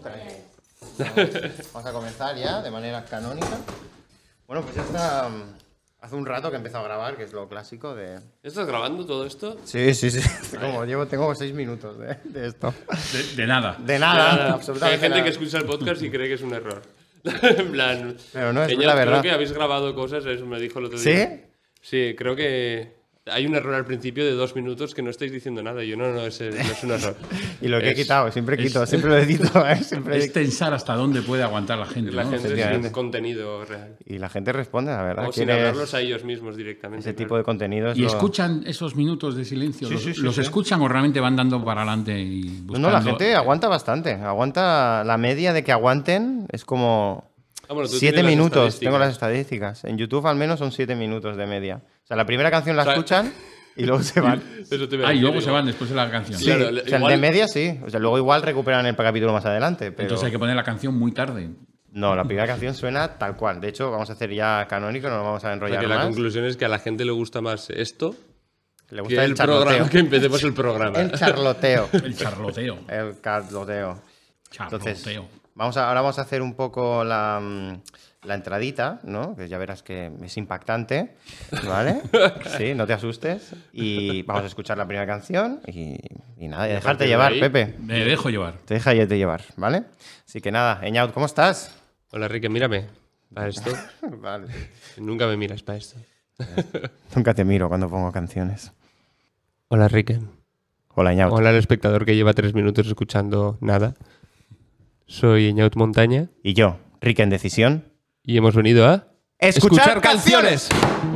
Vamos a comenzar ya de manera canónica. Bueno, pues ya está. Hace un rato que he empezado a grabar, que es lo clásico de... ¿Estás grabando todo esto? Sí. Tengo 6 minutos de esto. De nada. De nada, Hay absolutamente gente nada. que escucha el podcast y cree que es un error. En plan... Pero no, es Peña, la verdad. Creo que habéis grabado cosas, eso me dijo el otro ¿Sí? día. Sí, creo que hay un error al principio de 2 minutos que no estáis diciendo nada. Yo no es un error. Y lo que he Es- quitado, siempre lo edito, ¿eh? Siempre... Es tensar hasta dónde puede aguantar la gente. La ¿no? gente Efectivamente. sin contenido real. Y la gente responde, la verdad. O sin quiere hablarlos a ellos mismos directamente. ese claro. tipo de contenido. ¿Y escuchan esos minutos de silencio? Sí, sí, ¿Los sí. escuchan o realmente van dando para adelante y buscando? No, la gente aguanta bastante. Aguanta la media de que aguanten, es como... Ah, bueno, tú 7 tienes las minutos, estadísticas. tengo las estadísticas. En YouTube al menos son 7 minutos de media. O sea, la primera canción la O sea, escuchan y luego se van. Eso te iba a Ah, y decir, luego se digo. van después de la canción. Sí, Claro, o sea, igual- de media sí. O sea, luego igual recuperan el capítulo más adelante. Pero... Entonces hay que poner la canción muy tarde. No, la primera canción suena tal cual. De hecho, vamos a hacer ya canónico, no nos vamos a O sea, enrollar que la más. conclusión es que a la gente le gusta más esto Le que gusta el el charloteo. programa, que empecemos el programa. El charloteo. El charloteo. El charloteo. Entonces, Charloteo. ahora vamos a hacer un poco la entradita, ¿no? Que ya verás que es impactante, ¿vale? Sí, no te asustes. Y vamos a escuchar la primera canción y nada, y dejarte partir de llevar, ahí- Pepe. Me dejo llevar. Te deja de llevar, ¿vale? Así que nada, Eñaut, ¿cómo estás? Hola, Rique, mírame. Para esto. Vale. Nunca me miras para esto. Nunca te miro cuando pongo canciones. Hola, Rique. Hola, Eñaut. Hola al espectador que lleva 3 minutos escuchando nada. Soy Eñaut Montaña Y yo, Rick en Decisión. y hemos venido a... ¡Escuchar canciones!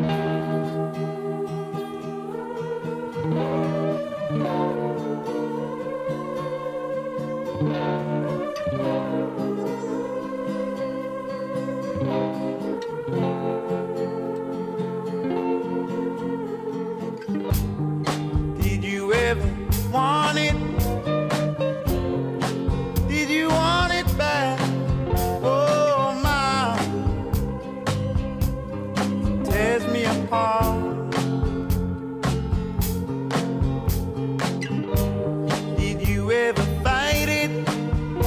Did you ever want it? Did you want it back? Oh my, tears me apart. Did you ever fight it?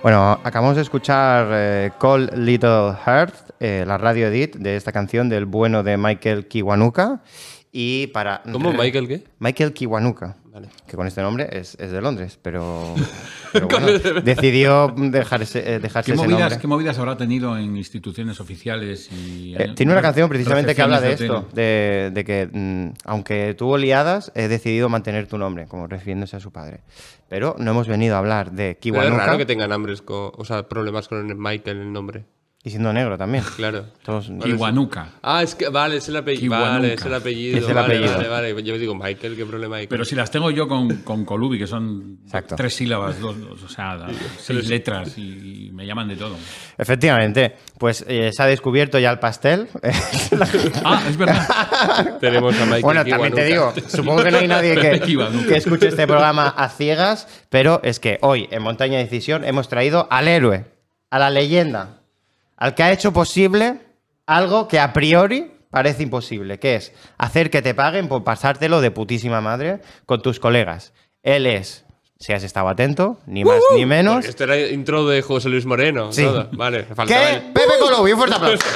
Bueno, acabamos de escuchar Cold Little Heart, la radio edit de esta canción del bueno de Michael Kiwanuka. Y para... ¿Cómo? ¿Michael qué? Michael Kiwanuka, Vale. que con este nombre es de Londres, pero bueno, decidió dejarse ese nombre. ¿Qué movidas habrá tenido en instituciones oficiales? Tiene una canción precisamente que habla de recepciones esto, de que aunque tuvo liadas, he decidido mantener tu nombre, como refiriéndose a su padre. Pero no hemos venido a hablar de Pero es Kiwanuka raro que tengan problemas con el Michael, el nombre. y siendo negro también. Claro. Todos- Kiwanuka. Ah, es que, vale, es el apellido. Kiwanuka. Vale, es el apellido. Es el vale, apellido. Vale. Yo digo Michael, ¿qué problema hay? Pero si las tengo yo con Colubi, que son Exacto. 3 sílabas, o sea, 6 letras y me llaman de todo. Efectivamente, pues se ha descubierto ya el pastel. Ah, es verdad. Tenemos a Michael Bueno, también te digo, Kiwanuka. supongo que no hay nadie Kiwanuka. que escuche este programa a ciegas, pero es que hoy en Montaña Decisión hemos traído al héroe, a la leyenda, al que ha hecho posible algo que a priori parece imposible, que es hacer que te paguen por pasártelo de putísima madre con tus colegas. Él es, si has estado atento, ni más ni menos. Porque esto era intro de José Luis Moreno. Sí. Todo. Vale, faltaba ¿Qué? él. Pepe Colubi, un fuerte aplauso.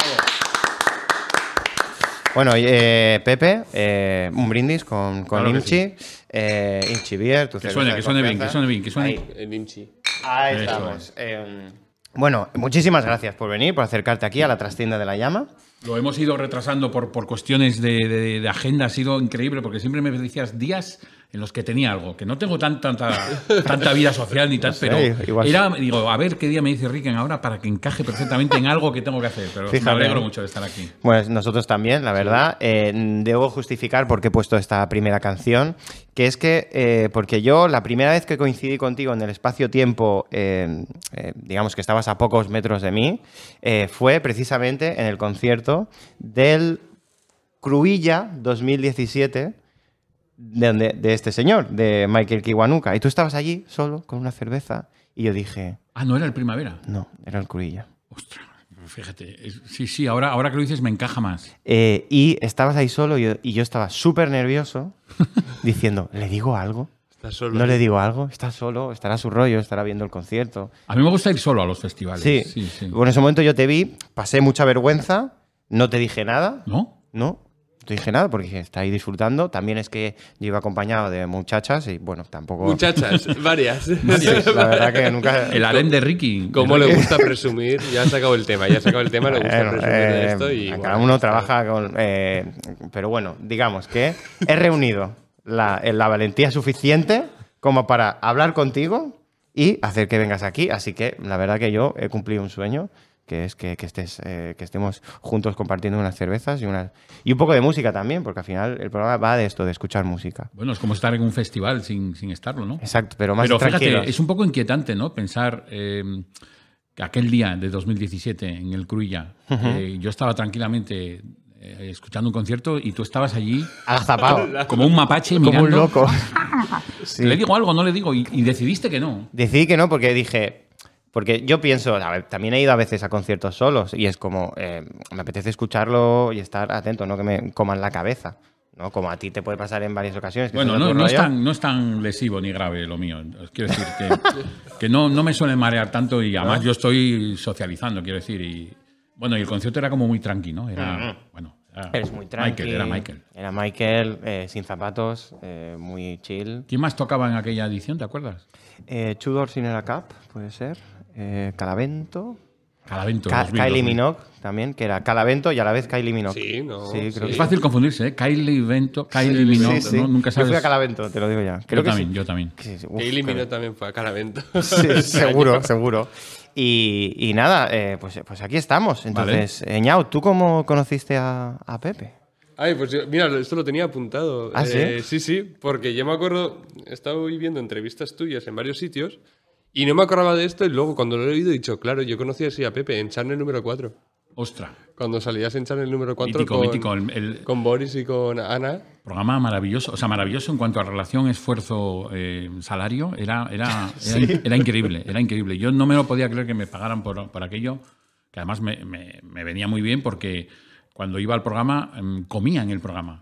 Bueno, Pepe, un brindis con Claro que Inchi. Inchi Beer, tu Que cerveza suene, de que suene bien, confianza. que suene bien, que suene. Ahí. El Inchi. Ahí Eso estamos. Bueno, muchísimas gracias por venir, por acercarte aquí a la trastienda de la llama. Lo hemos ido retrasando por cuestiones de agenda. Ha sido increíble porque siempre me decías días en los que tenía algo. Que no tengo tanta vida social ni tal, sé, pero igual digo, a ver qué día me dice Ricken ahora para que encaje perfectamente en algo que tengo que hacer. Pero Fíjate. me alegro mucho de estar aquí. Pues nosotros también, la verdad. Debo justificar por qué he puesto esta primera canción, que es que, porque yo la primera vez que coincidí contigo en el espacio-tiempo, digamos que estabas a pocos metros de mí, fue precisamente en el concierto del Cruïlla 2017 de este señor, de Michael Kiwanuka. Y tú estabas allí solo, con una cerveza, y yo dije, Ah, no era el Primavera. no, era el Cruïlla. Ostras, fíjate. Sí, ahora que lo dices me encaja más. Y estabas ahí solo y yo estaba súper nervioso diciendo, ¿le digo algo? Está solo. ¿No le digo algo? Está solo, estará a su rollo, estará viendo el concierto. A mí me gusta ir solo a los festivales. Sí. Sí. Bueno, en ese momento yo te vi, pasé mucha vergüenza, no te dije nada. ¿No? No te dije nada porque dije, está ahí disfrutando. También es que yo iba acompañado de muchachas y bueno, tampoco... Muchachas, varias. Sí, la verdad que nunca... El harem de Ricky. Como le gusta presumir, ya ha sacado el tema, le gusta Bueno, presumir de esto y... cada bueno, uno está trabaja con... pero bueno, digamos que he reunido la valentía suficiente como para hablar contigo y hacer que vengas aquí. Así que la verdad que yo he cumplido un sueño, que es que estemos juntos compartiendo unas cervezas y un poco de música también, porque al final el programa va de esto, de escuchar música. Bueno, es como estar en un festival sin estarlo, ¿no? Exacto, pero más Pero tranquilos. fíjate, es un poco inquietante, ¿no? Pensar que aquel día de 2017 en el Cruïlla, yo estaba tranquilamente escuchando un concierto y tú estabas allí Agazapado, como un mapache como mirando. un loco. Sí. ¿Le digo algo? ¿No le digo? Y decidiste que no. Decidí que no porque dije... Porque yo pienso, a ver, también he ido a veces a conciertos solos y es como, me apetece escucharlo y estar atento, no que me coman la cabeza, ¿no? Como a ti te puede pasar en varias ocasiones. Que Bueno, estás a tu no rollo. es tan lesivo ni grave lo mío. Quiero decir que no me suele marear tanto y además yo estoy socializando, quiero decir. Y bueno, y el concierto era como muy tranqui, ¿no? Era, bueno, Eres muy tranqui. Era Michael. Era Michael, sin zapatos, muy chill. ¿Quién más tocaba en aquella edición, te acuerdas? Tudor Cinema Cup, puede ser. Calavento. Calavento. Kylie Minogue también, que era Calavento y a la vez Kylie Minogue. Sí, no, Sí, creo Es que fácil confundirse, ¿eh? Kylie Minogue, sí. ¿no? Nunca Yo sabes. fui a Calavento, te lo digo ya. Creo Yo que también, sí. yo también. Sí, sí. Que eliminó también fue a Caravento. Sí, seguro, seguro. Y nada, pues aquí estamos. Entonces, Ñao, ¿tú cómo conociste a Pepe? Ay, pues mira, esto lo tenía apuntado. ¿Ah, sí? Sí, porque yo me acuerdo, he estado viendo entrevistas tuyas en varios sitios y no me acordaba de esto y luego cuando lo he oído he dicho, claro, yo conocí así a Pepe en Channel número 4. Ostras. Cuando salías en Channel número 4 Mítico, el con Boris y con Ana. programa maravilloso. O sea, maravilloso en cuanto a relación esfuerzo-salario. Era increíble, era increíble. Yo no me lo podía creer que me pagaran por aquello, que además me venía muy bien porque cuando iba al programa, comía en el programa.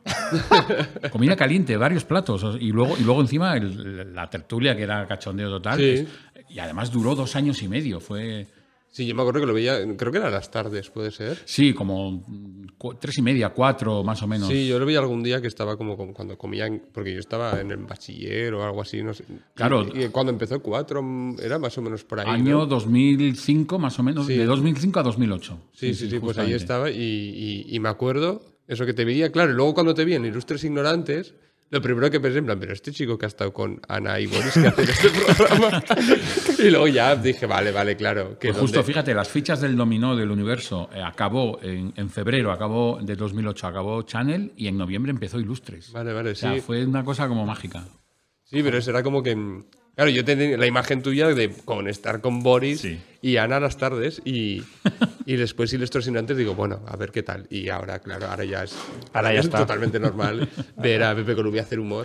Comida caliente, varios platos. Y luego encima la tertulia, que era cachondeo total. Sí. y además duró 2 años y medio. Sí, yo me acuerdo que lo veía, creo que era a las tardes, ¿puede ser? Sí, como 3:30, 4 más o menos. Sí, yo lo veía algún día que estaba como cuando comía, porque yo estaba en el bachiller o algo así, no sé. Claro. Y cuando empezó 4 era más o menos por ahí, Año ¿no? 2005 más o menos, Sí. de 2005 a 2008. Sí, pues ahí justamente. estaba y me acuerdo eso que te veía, claro, y luego cuando te vi en Ilustres Ignorantes, lo primero que pensé, en plan, pero este chico que ha estado con Ana y Boris que hacen este programa. Y luego ya dije, vale, claro. Que Pues justo, fíjate, las fichas del dominó del universo acabó en febrero, acabó de 2008, acabó Channel y en noviembre empezó Ilustres. Vale, O sea, sí. fue una cosa como mágica. Sí, pero eso era como que... Claro, yo tenía la imagen tuya de estar con Boris Sí. y Ana a las tardes y después Ilustres Ignorantes digo, bueno, a ver qué tal. Y ahora, claro, ahora ya ya es está. totalmente normal ver a Pepe Colubi hacer humor.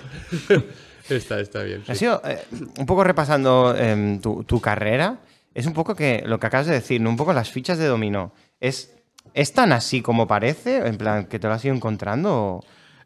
está bien. Ha Sí. sido un poco repasando tu carrera. Es un poco que lo que acabas de decir, ¿no? Un poco las fichas de dominó. ¿Es tan así como parece? En plan, que te lo has ido encontrando. ¿O?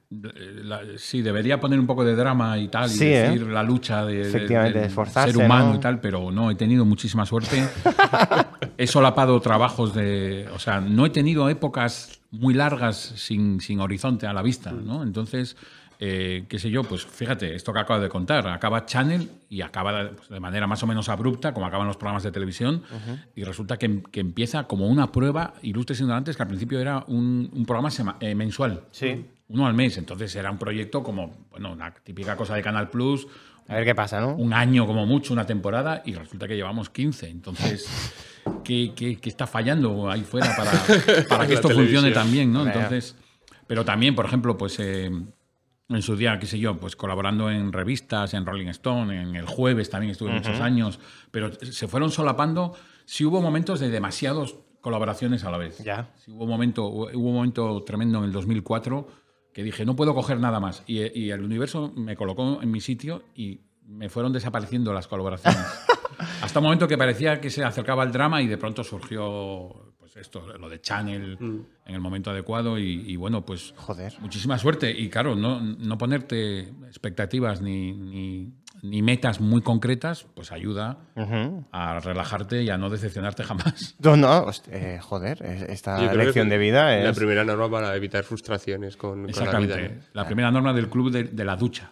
Sí, debería poner un poco de drama y tal, y Sí, decir la lucha Efectivamente, del esforzarse, ser humano ¿no? y tal, pero no, he tenido muchísima suerte. He solapado trabajos o sea, no he tenido épocas muy largas sin horizonte a la vista, ¿no? Entonces, qué sé yo, pues fíjate, esto que acabo de contar, acaba Channel y acaba pues, de manera más o menos abrupta, como acaban los programas de televisión, y resulta que empieza como una prueba, Ilustres Ignorantes, que al principio era un programa mensual. Sí. Uno al mes, entonces era un proyecto como, bueno, una típica cosa de Canal Plus, A ver qué pasa, ¿no? un año como mucho, una temporada, y resulta que llevamos 15. Entonces, ¿qué está fallando ahí fuera para que esto funcione televisión. también, ¿no? Hombre. Entonces, pero también, por ejemplo, pues en su día, qué sé yo, pues colaborando en revistas, en Rolling Stone, en El Jueves también estuve muchos años, pero se fueron solapando. Sí hubo momentos de demasiadas colaboraciones a la vez. Ya. Sí, hubo un momento tremendo en el 2004 que dije, no puedo coger nada más. Y el universo me colocó en mi sitio y me fueron desapareciendo las colaboraciones. Hasta un momento que parecía que se acercaba el drama y de pronto surgió pues esto, lo de Channel en el momento adecuado y bueno, pues Joder. muchísima suerte. Y claro, no ponerte expectativas ni metas muy concretas, pues ayuda a relajarte y a no decepcionarte jamás. No, joder, esta Yo creo lección que de vida la es... primera norma para evitar frustraciones con la Exactamente. vida. ¿no? La primera norma del club de la ducha.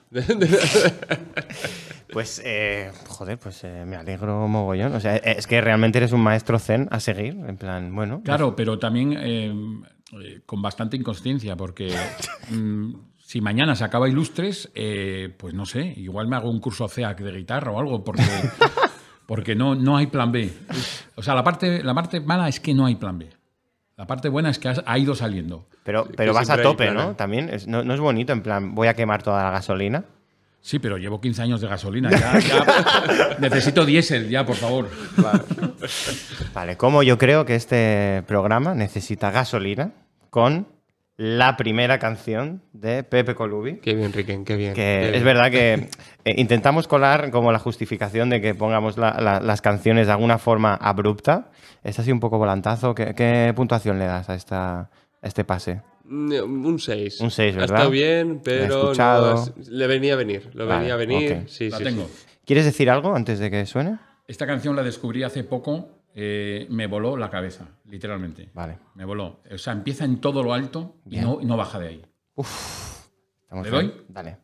Pues, joder, pues me alegro mogollón. O sea, es que realmente eres un maestro zen a seguir. En plan, bueno. Claro, pero también con bastante inconsciencia, porque si mañana se acaba Ilustres, pues no sé, igual me hago un curso CEAC de guitarra o algo, porque no hay plan B. O sea, la parte mala es que no hay plan B. La parte buena es que ha ido saliendo. Pero que vas a siempre hay tope, plan A. ¿no? También no es bonito, en plan, voy a quemar toda la gasolina. Sí, pero llevo 15 años de gasolina. Ya necesito diésel, ya, por favor. Vale, como yo creo que este programa necesita gasolina con la primera canción de Pepe Colubi. Qué bien, Riquen, qué bien. Que qué es bien. verdad que intentamos colar como la justificación de que pongamos las canciones de alguna forma abrupta. Es así un poco volantazo. ¿Qué puntuación le das a este pase? Un 6. Un 6, Ha ¿verdad? estado bien, pero escuchado. le venía a venir. Lo Vale, venía a venir. ok. Sí, La sí, tengo. sí. ¿Quieres decir algo antes de que suene? Esta canción la descubrí hace poco, me voló la cabeza, literalmente. Vale. Me voló. O sea, empieza en todo lo alto y Bien. no baja de ahí. ¿Estamos ¿Le bien? doy? Dale.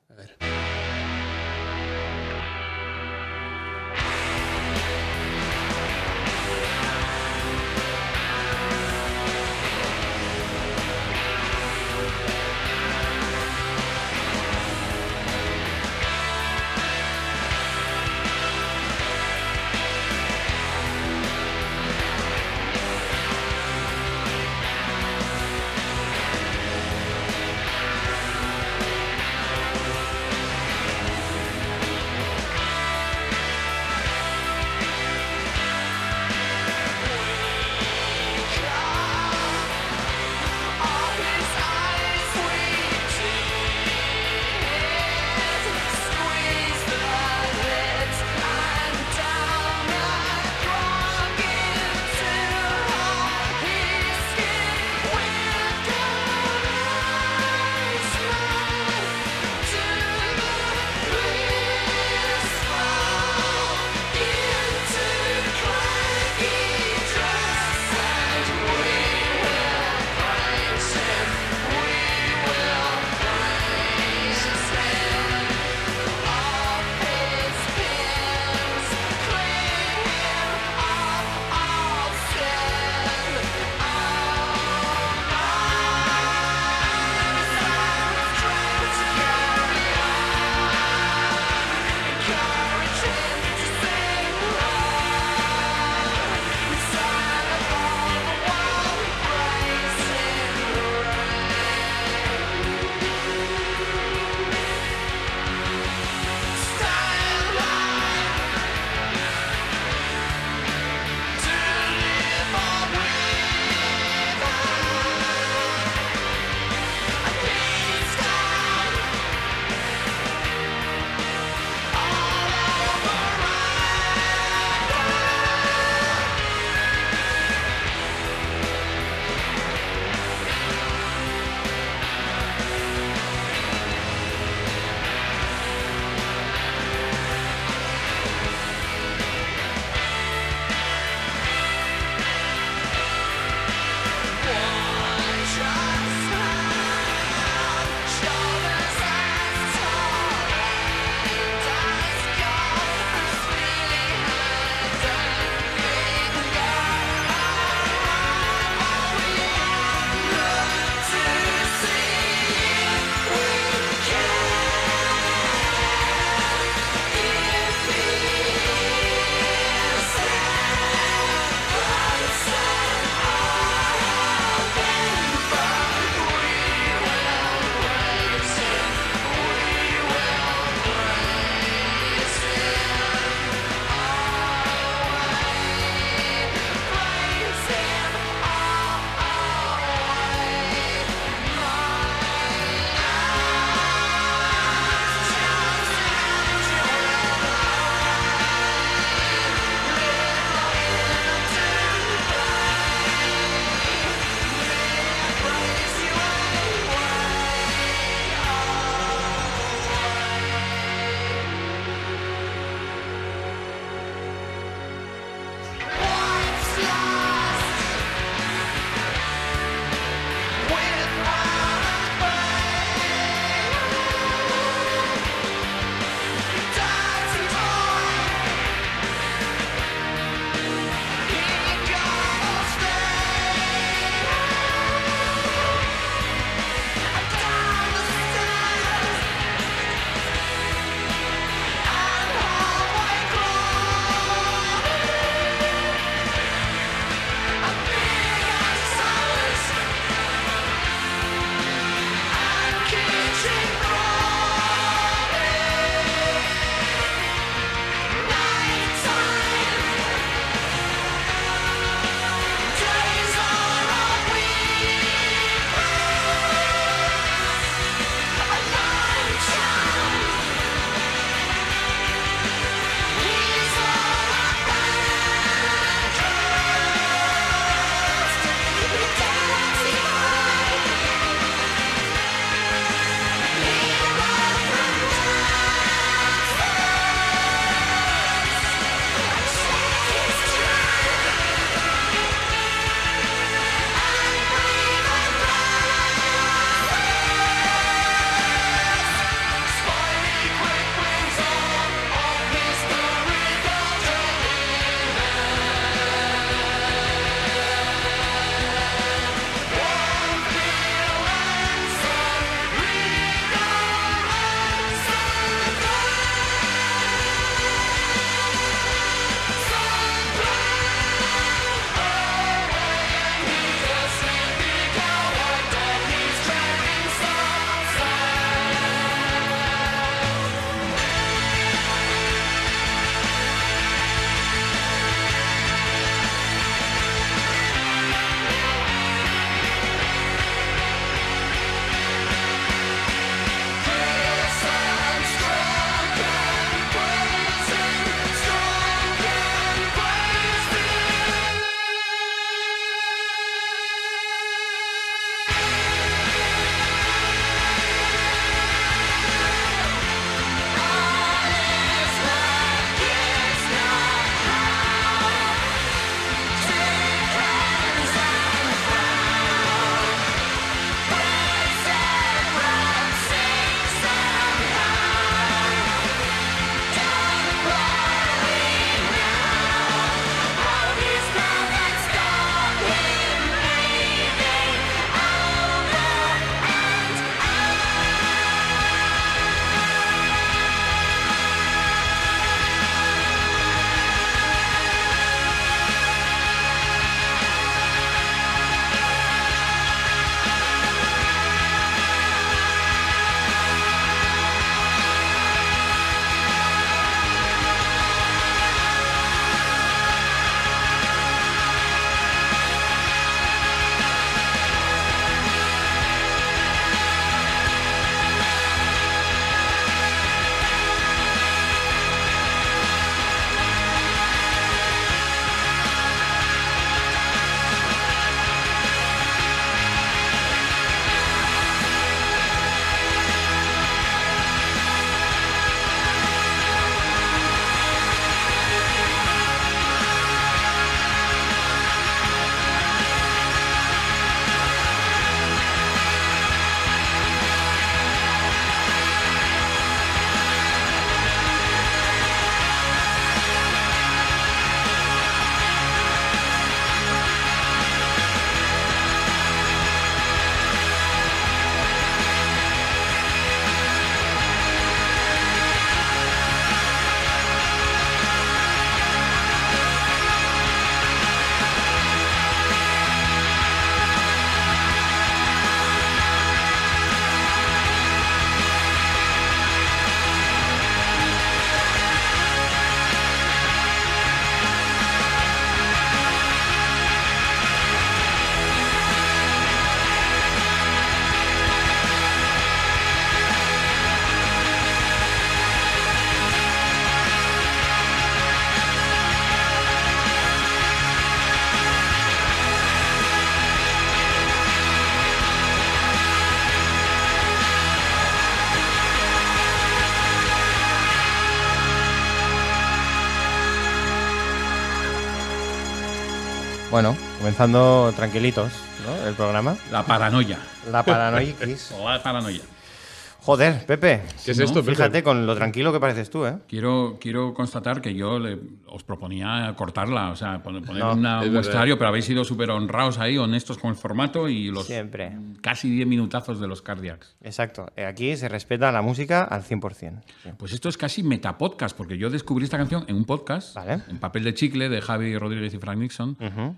Bueno, comenzando tranquilitos, ¿no? El programa. La paranoia. La paranoia X. O la paranoia. Joder, Pepe. ¿Qué es ¿no? esto, Pepe? Fíjate con lo tranquilo que pareces tú, ¿eh? Quiero constatar que yo os proponía cortarla, o sea, poner No, un verdad. muestrario, pero habéis sido súper honrados ahí, honestos con el formato y los Siempre. casi 10 minutazos de los Cardiacs. Exacto. Aquí se respeta la música al 100%. Sí. Pues esto es casi metapodcast, porque yo descubrí esta canción en un podcast, Vale. en Papel de Chicle, de Javi Rodríguez y Frank Nixon, Ujú.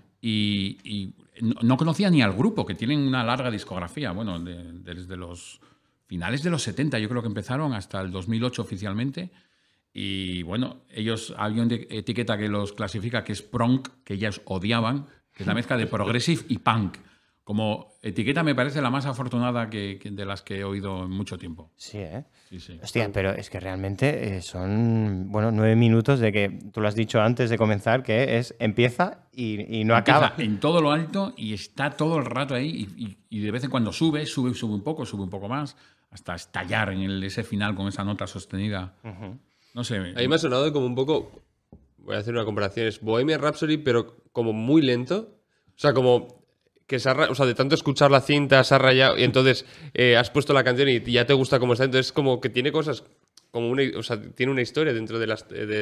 y no conocía ni al grupo, que tienen una larga discografía, bueno, desde los finales de los 70, yo creo que empezaron, hasta el 2008 oficialmente. Y bueno, ellos, hay una etiqueta que los clasifica, que es prog, que ellos odiaban, que es la mezcla de progressive y punk. Como etiqueta me parece la más afortunada de las que he oído en mucho tiempo. Sí, ¿eh? Sí, sí. Hostia, pero es que realmente son, bueno, 9 minutos de que, tú lo has dicho antes de comenzar, que es empieza y no Empieza acaba. en todo lo alto y está todo el rato ahí y de vez en cuando sube un poco más, hasta estallar en ese final con esa nota sostenida. No sé. A mí me ha sonado como un poco, voy a hacer una comparación, es Bohemian Rhapsody, pero como muy lento. O sea, como que o sea, de tanto escuchar la cinta se ha rayado y entonces has puesto la canción y ya te gusta cómo está. Entonces como que tiene cosas, como o sea, tiene una historia dentro de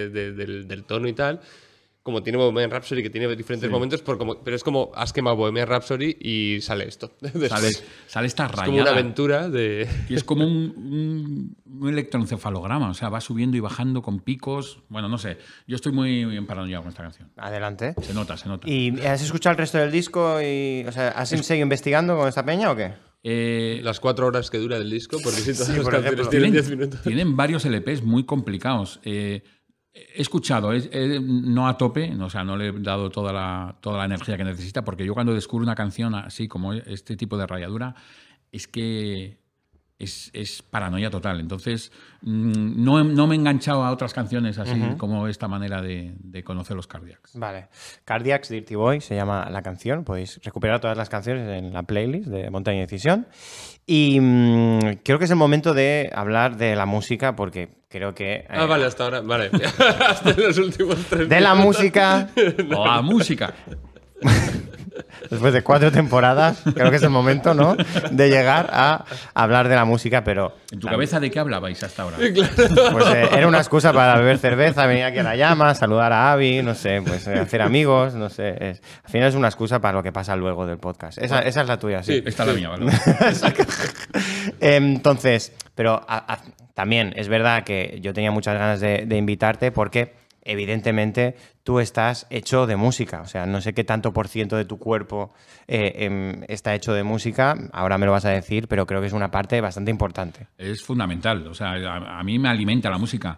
del tono y tal. Como tiene Bohemian Rhapsody, que tiene diferentes momentos, pero es como has quemado Bohemian Rhapsody y sale esto. Sale esta Es rayada. como una aventura de... Y es como un electroencefalograma, o sea, va subiendo y bajando con picos. Bueno, no sé, yo estoy muy emparanoiado con esta canción. Adelante. Se nota, se nota. ¿Y has escuchado el resto del disco y, o sea, has seguido investigando con esta peña o qué? Las 4 horas que dura el disco, porque si todas Sí, las por canciones ejemplo. tienen 10 minutos. Tienen varios LPs muy complicados. He escuchado, no a tope, o sea, no le he dado toda la energía que necesita, porque yo cuando descubro una canción así como este tipo de rayadura, es que es paranoia total. Entonces, no me he enganchado a otras canciones así como esta manera de conocer los Cardiacs. Vale. Cardiacs, Dirty Boy se llama la canción. Podéis recuperar todas las canciones en la playlist de Montaña Decisión. Y creo que es el momento de hablar de la música, porque creo que... Vale, hasta ahora. Vale. Hasta los últimos 3 de la música, La música. después de 4 temporadas, creo que es el momento, ¿no?, de llegar a hablar de la música, pero... ¿En tu cabeza de qué hablabais hasta ahora? Pues era una excusa para beber cerveza, venir aquí a la llama, saludar a Avi, no sé, pues hacer amigos, no sé. Al final es una excusa para lo que pasa luego del podcast. Esa es la tuya, sí. Sí. Esta es la mía, ¿vale? Entonces, pero también es verdad que yo tenía muchas ganas de invitarte porque evidentemente tú estás hecho de música. O sea, no sé qué tanto por ciento de tu cuerpo está hecho de música, ahora me lo vas a decir, pero creo que es una parte bastante importante. Es fundamental. O sea, a mí me alimenta la música.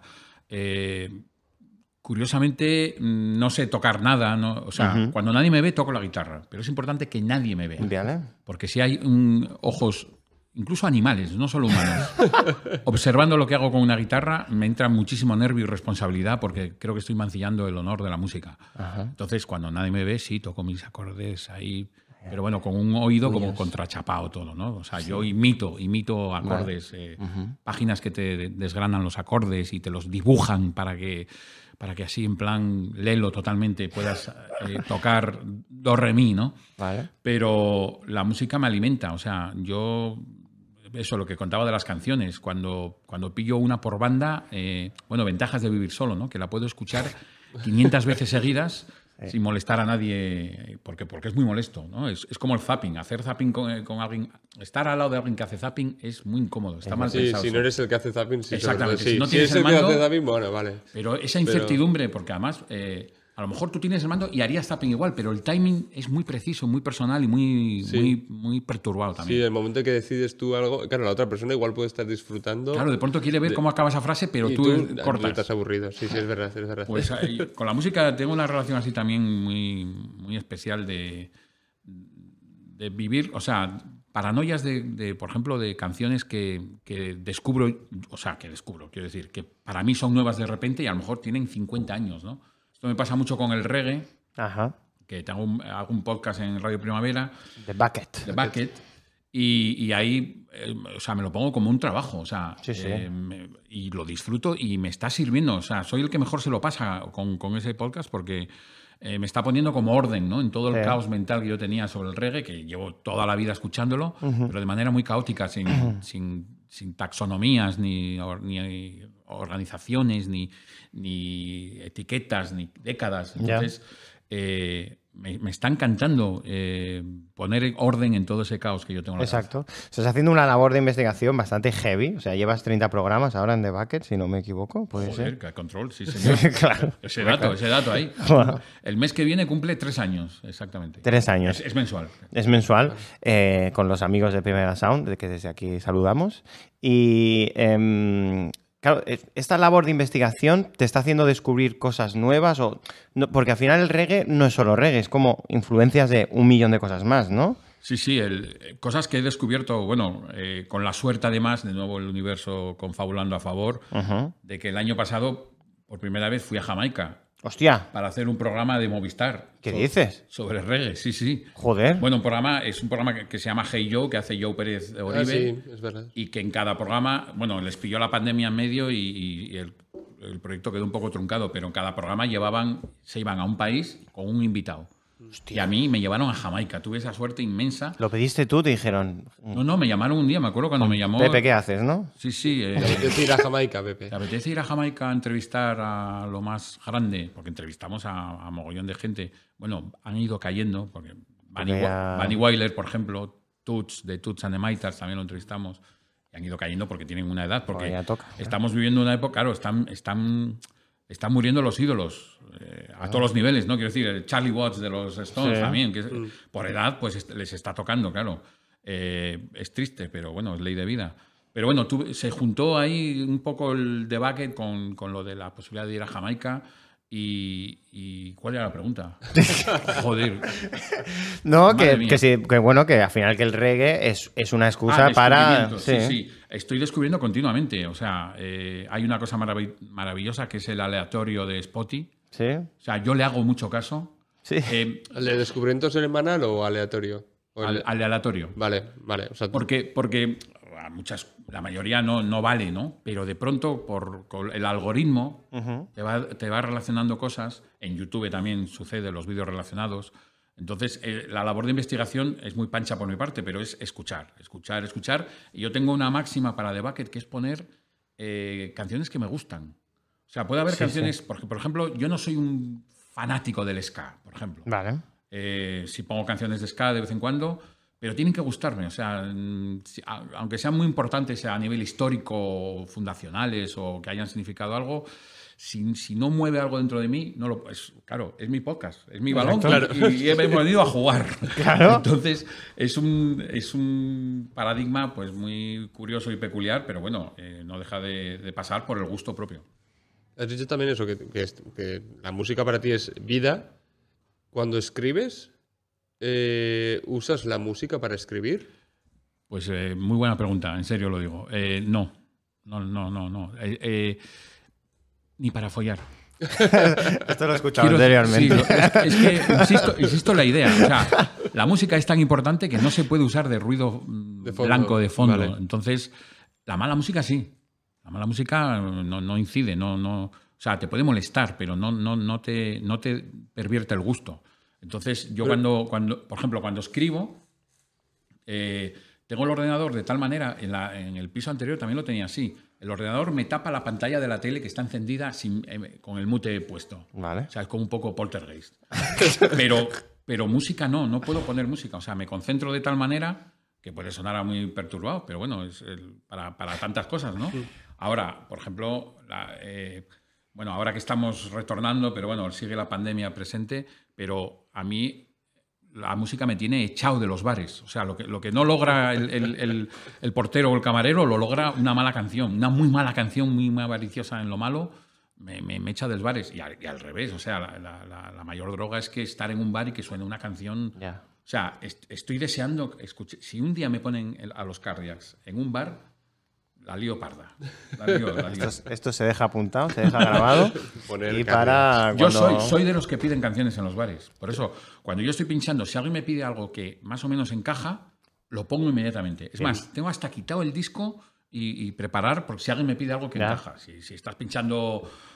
Curiosamente, no sé tocar nada. ¿No? O sea, cuando nadie me ve, toco la guitarra. Pero es importante que nadie me vea. ¿Vale? Porque si hay ojos, incluso animales, no solo humanos, observando lo que hago con una guitarra, me entra muchísimo nervio y responsabilidad porque creo que estoy mancillando el honor de la música. Entonces, cuando nadie me ve, sí, toco mis acordes ahí. Pero bueno, con un oído como contrachapado todo, ¿no? O sea, yo imito acordes, páginas que te desgranan los acordes y te los dibujan para que así en plan lelo totalmente puedas tocar do, re, mi, ¿no? Vale. Pero la música me alimenta, o sea, yo... Eso, lo que contaba de las canciones, cuando pillo una por banda, bueno, ventajas de vivir solo, ¿no? Que la puedo escuchar 500 veces seguidas sin molestar a nadie, porque es muy molesto, ¿no? Es como el zapping, hacer zapping con alguien, estar al lado de alguien que hace zapping es muy incómodo, está mal Sí, pensado. si no eres el que hace zapping, sí. Exactamente, Sí. si no Si tienes eres el el que mando- hace zapping, bueno, vale. Pero esa incertidumbre, porque además... a lo mejor tú tienes el mando y harías zapping igual, pero el timing es muy preciso, muy personal y muy perturbado Sí, también. el momento que decides tú algo, claro, la otra persona igual puede estar disfrutando. Claro, de pronto quiere ver cómo acaba esa frase, pero y tú estás cortas. aburrido. Sí, es verdad, es verdad. Pues con la música tengo una relación así también muy especial de vivir, o sea, paranoias por ejemplo, de canciones que descubro, quiero decir, que para mí son nuevas de repente y a lo mejor tienen 50 años, ¿no? Esto me pasa mucho con el reggae, Ajá. que hago un podcast en Radio Primavera, The Bucket. The Bucket, y ahí, o sea, me lo pongo como un trabajo, o sea, Sí, sí. y lo disfruto y me está sirviendo, o sea, soy el que mejor se lo pasa con ese podcast porque me está poniendo como orden, ¿no? En todo el Sí. caos mental que yo tenía sobre el reggae, que llevo toda la vida escuchándolo, pero de manera muy caótica, sin taxonomías, ni organizaciones, ni etiquetas, ni décadas. Ya. Entonces, me está encantando poner orden en todo ese caos que yo tengo en la cabeza. Exacto. Estás haciendo una labor de investigación bastante heavy. O sea, llevas 30 programas ahora en The Bucket, si no me equivoco. ¿Puede Joder, ser? que control, sí, señor. Claro. Ese dato ahí. El mes que viene cumple 3 años, exactamente. 3 años. Es mensual. Es mensual, con los amigos de Primera Sound, de que desde aquí saludamos. Y claro, esta labor de investigación te está haciendo descubrir cosas nuevas, no, porque al final el reggae no es solo reggae, es como influencias de 1.000.000 de cosas más, ¿no? Sí, sí, cosas que he descubierto, bueno, con la suerte además, de nuevo el universo confabulando a favor, de que el año pasado, por primera vez, fui a Jamaica Hostia, para hacer un programa de Movistar. ¿qué dices? Sobre reggae, sí, sí. Joder. Bueno, es un programa que se llama Hey Joe, que hace Joe Pérez Oribe. Ah, sí, es verdad. Y que en cada programa, bueno, les pilló la pandemia en medio y el proyecto quedó un poco truncado, pero en cada programa se iban a un país con un invitado. Hostia. Y a mí me llevaron a Jamaica. Tuve esa suerte inmensa. Lo pediste tú, te dijeron, No, me llamaron un día, me acuerdo cuando me llamó. Pepe, ¿qué haces, no? Sí, sí. Es ir a Jamaica, Pepe. ¿Te apetece ir a Jamaica a entrevistar a lo más grande? Porque entrevistamos a mogollón de gente. Bueno, han ido cayendo, porque Bunny Wyler, por ejemplo, de Toots and the Maytals, también lo entrevistamos. Y han ido cayendo porque tienen una edad. Porque ya toca, estamos viviendo una época, claro, están muriendo los ídolos a todos los niveles, ¿no? Quiero decir, el Charlie Watts de los Stones también, que por edad pues les está tocando, claro. Es triste, pero bueno, es ley de vida. Pero bueno, se juntó ahí un poco el The Bucket con lo de la posibilidad de ir a Jamaica. ¿Y cuál era la pregunta? Joder. No, Madre mía. que sí, que bueno, que al final que el reggae es una excusa para... descubrimiento, sí. Estoy descubriendo continuamente. O sea, hay una cosa maravillosa que es el aleatorio de Spotify. Sí, O sea, yo le hago mucho caso. sí. ¿El de descubrimiento semanal o aleatorio? O Al aleatorio. Vale. O sea, Porque la mayoría no vale, ¿no? Pero de pronto, con el algoritmo, te va relacionando cosas. En YouTube también sucede, los vídeos relacionados. Entonces, la labor de investigación es muy pancha por mi parte, pero es escuchar. Y yo tengo una máxima para The Bucket, que es poner canciones que me gustan. O sea, puede haber canciones... Porque, por ejemplo, yo no soy un fanático del ska, por ejemplo. Vale. Si pongo canciones de ska de vez en cuando, pero tienen que gustarme. O sea, aunque sean muy importantes a nivel histórico, fundacionales o que hayan significado algo, si no mueve algo dentro de mí, claro, es mi podcast, es mi balón y he venido a jugar. Claro. Entonces, es un paradigma pues muy curioso y peculiar, pero bueno, no deja de pasar por el gusto propio. has dicho también eso, que la música para ti es vida. Cuando escribes, ¿usas la música para escribir? Pues muy buena pregunta, en serio lo digo. No. Ni para follar. Esto lo he escuchado anteriormente. Sí, es que insisto en la idea. O sea, la música es tan importante que no se puede usar de ruido blanco de fondo. Vale. Entonces, la mala música sí. La mala música no incide, o sea, te puede molestar, pero no te pervierte el gusto. Entonces, yo por ejemplo, cuando escribo, tengo el ordenador de tal manera, en el piso anterior también lo tenía así. El ordenador me tapa la pantalla de la tele que está encendida con el mute puesto. Vale. O sea, es como un poco poltergeist. pero música no puedo poner música. O sea, me concentro de tal manera que puede sonar a muy perturbado, pero bueno, es para tantas cosas, ¿no? Ahora, por ejemplo, ahora que estamos retornando, pero bueno, sigue la pandemia presente, pero a mí la música me tiene echado de los bares. O sea, lo que no logra el portero o el camarero, lo logra una mala canción. Una muy mala canción, muy avariciosa en lo malo, me echa de los bares. Y al revés, o sea, la mayor droga es que estar en un bar y que suene una canción... Ya. O sea, estoy deseando... Si un día me ponen a los Cardiacs en un bar, la lío parda. La lío. Esto se deja apuntado, se deja grabado. Poner Y cargas. para Yo cuando... soy de los que piden canciones en los bares. Por eso, cuando yo estoy pinchando, si alguien me pide algo que más o menos encaja, lo pongo inmediatamente. Es más, tengo hasta quitado el disco y preparar, porque si alguien me pide algo que Ya. encaja. Si estás pinchando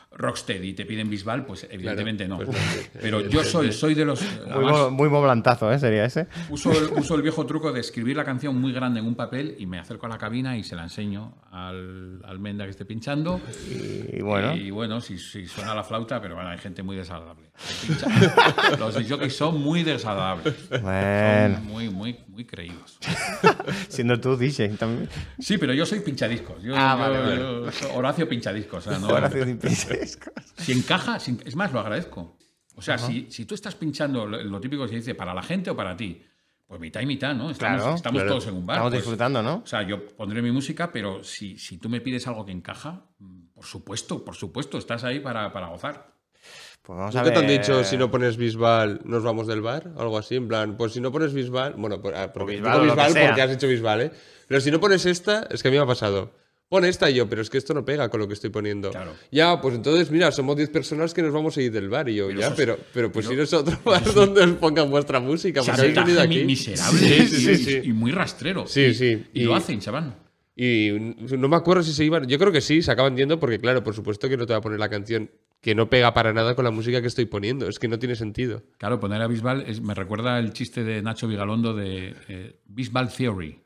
Rocksteady y te piden Bisbal, pues evidentemente Claro, no. pues no. Pero yo soy de los... Muy, además, muy boblantazo, ¿eh? Sería ese. uso el viejo truco de escribir la canción muy grande en un papel y me acerco a la cabina y se la enseño al Menda que esté pinchando. Y bueno. Y bueno, si suena la flauta, pero bueno, hay gente muy desagradable. Los jockeys son muy desagradables. Bueno. Son muy creídos. Siendo tú DJ también. Sí, pero yo soy pinchadiscos. Vale. Yo soy Horacio pinchadiscos. O sea, no, Horacio sin pinches. si encaja, es más, lo agradezco. O sea, si tú estás pinchando lo típico que se dice, ¿para la gente o para ti? Pues mitad y mitad, ¿no? Estamos Claro. todos en un bar. Estamos pues, disfrutando, ¿no? O sea, yo pondré mi música, pero si tú me pides algo que encaja, por supuesto, estás ahí para gozar. Pues vamos a ¿Nunca ver. te han dicho, si no pones Bisbal, nos vamos del bar? Algo así, en plan, pues si no pones Bisbal... Bueno, porque Bisbal digo o lo que Bisbal sea. porque has hecho Bisbal, ¿eh? Pero si no pones esta, es que a mí me ha pasado. Pon esta y yo, pero es que esto no pega con lo que estoy poniendo. Claro. Ya, pues entonces, mira, somos 10 personas que nos vamos a ir del bar. Y yo, pero pues pero- iros a otro bar donde os pongan vuestra música, porque habéis venido Chantaje aquí. miserable Sí. y muy rastrero. Sí, sí. Y lo hacen, se van. Y no me acuerdo si se iban. Yo creo que sí, se acaban yendo porque, claro, por supuesto que no te va a poner la canción que no pega para nada con la música que estoy poniendo. Es que no tiene sentido. Claro, poner a Bisbal me recuerda el chiste de Nacho Vigalondo de Bisbal Theory.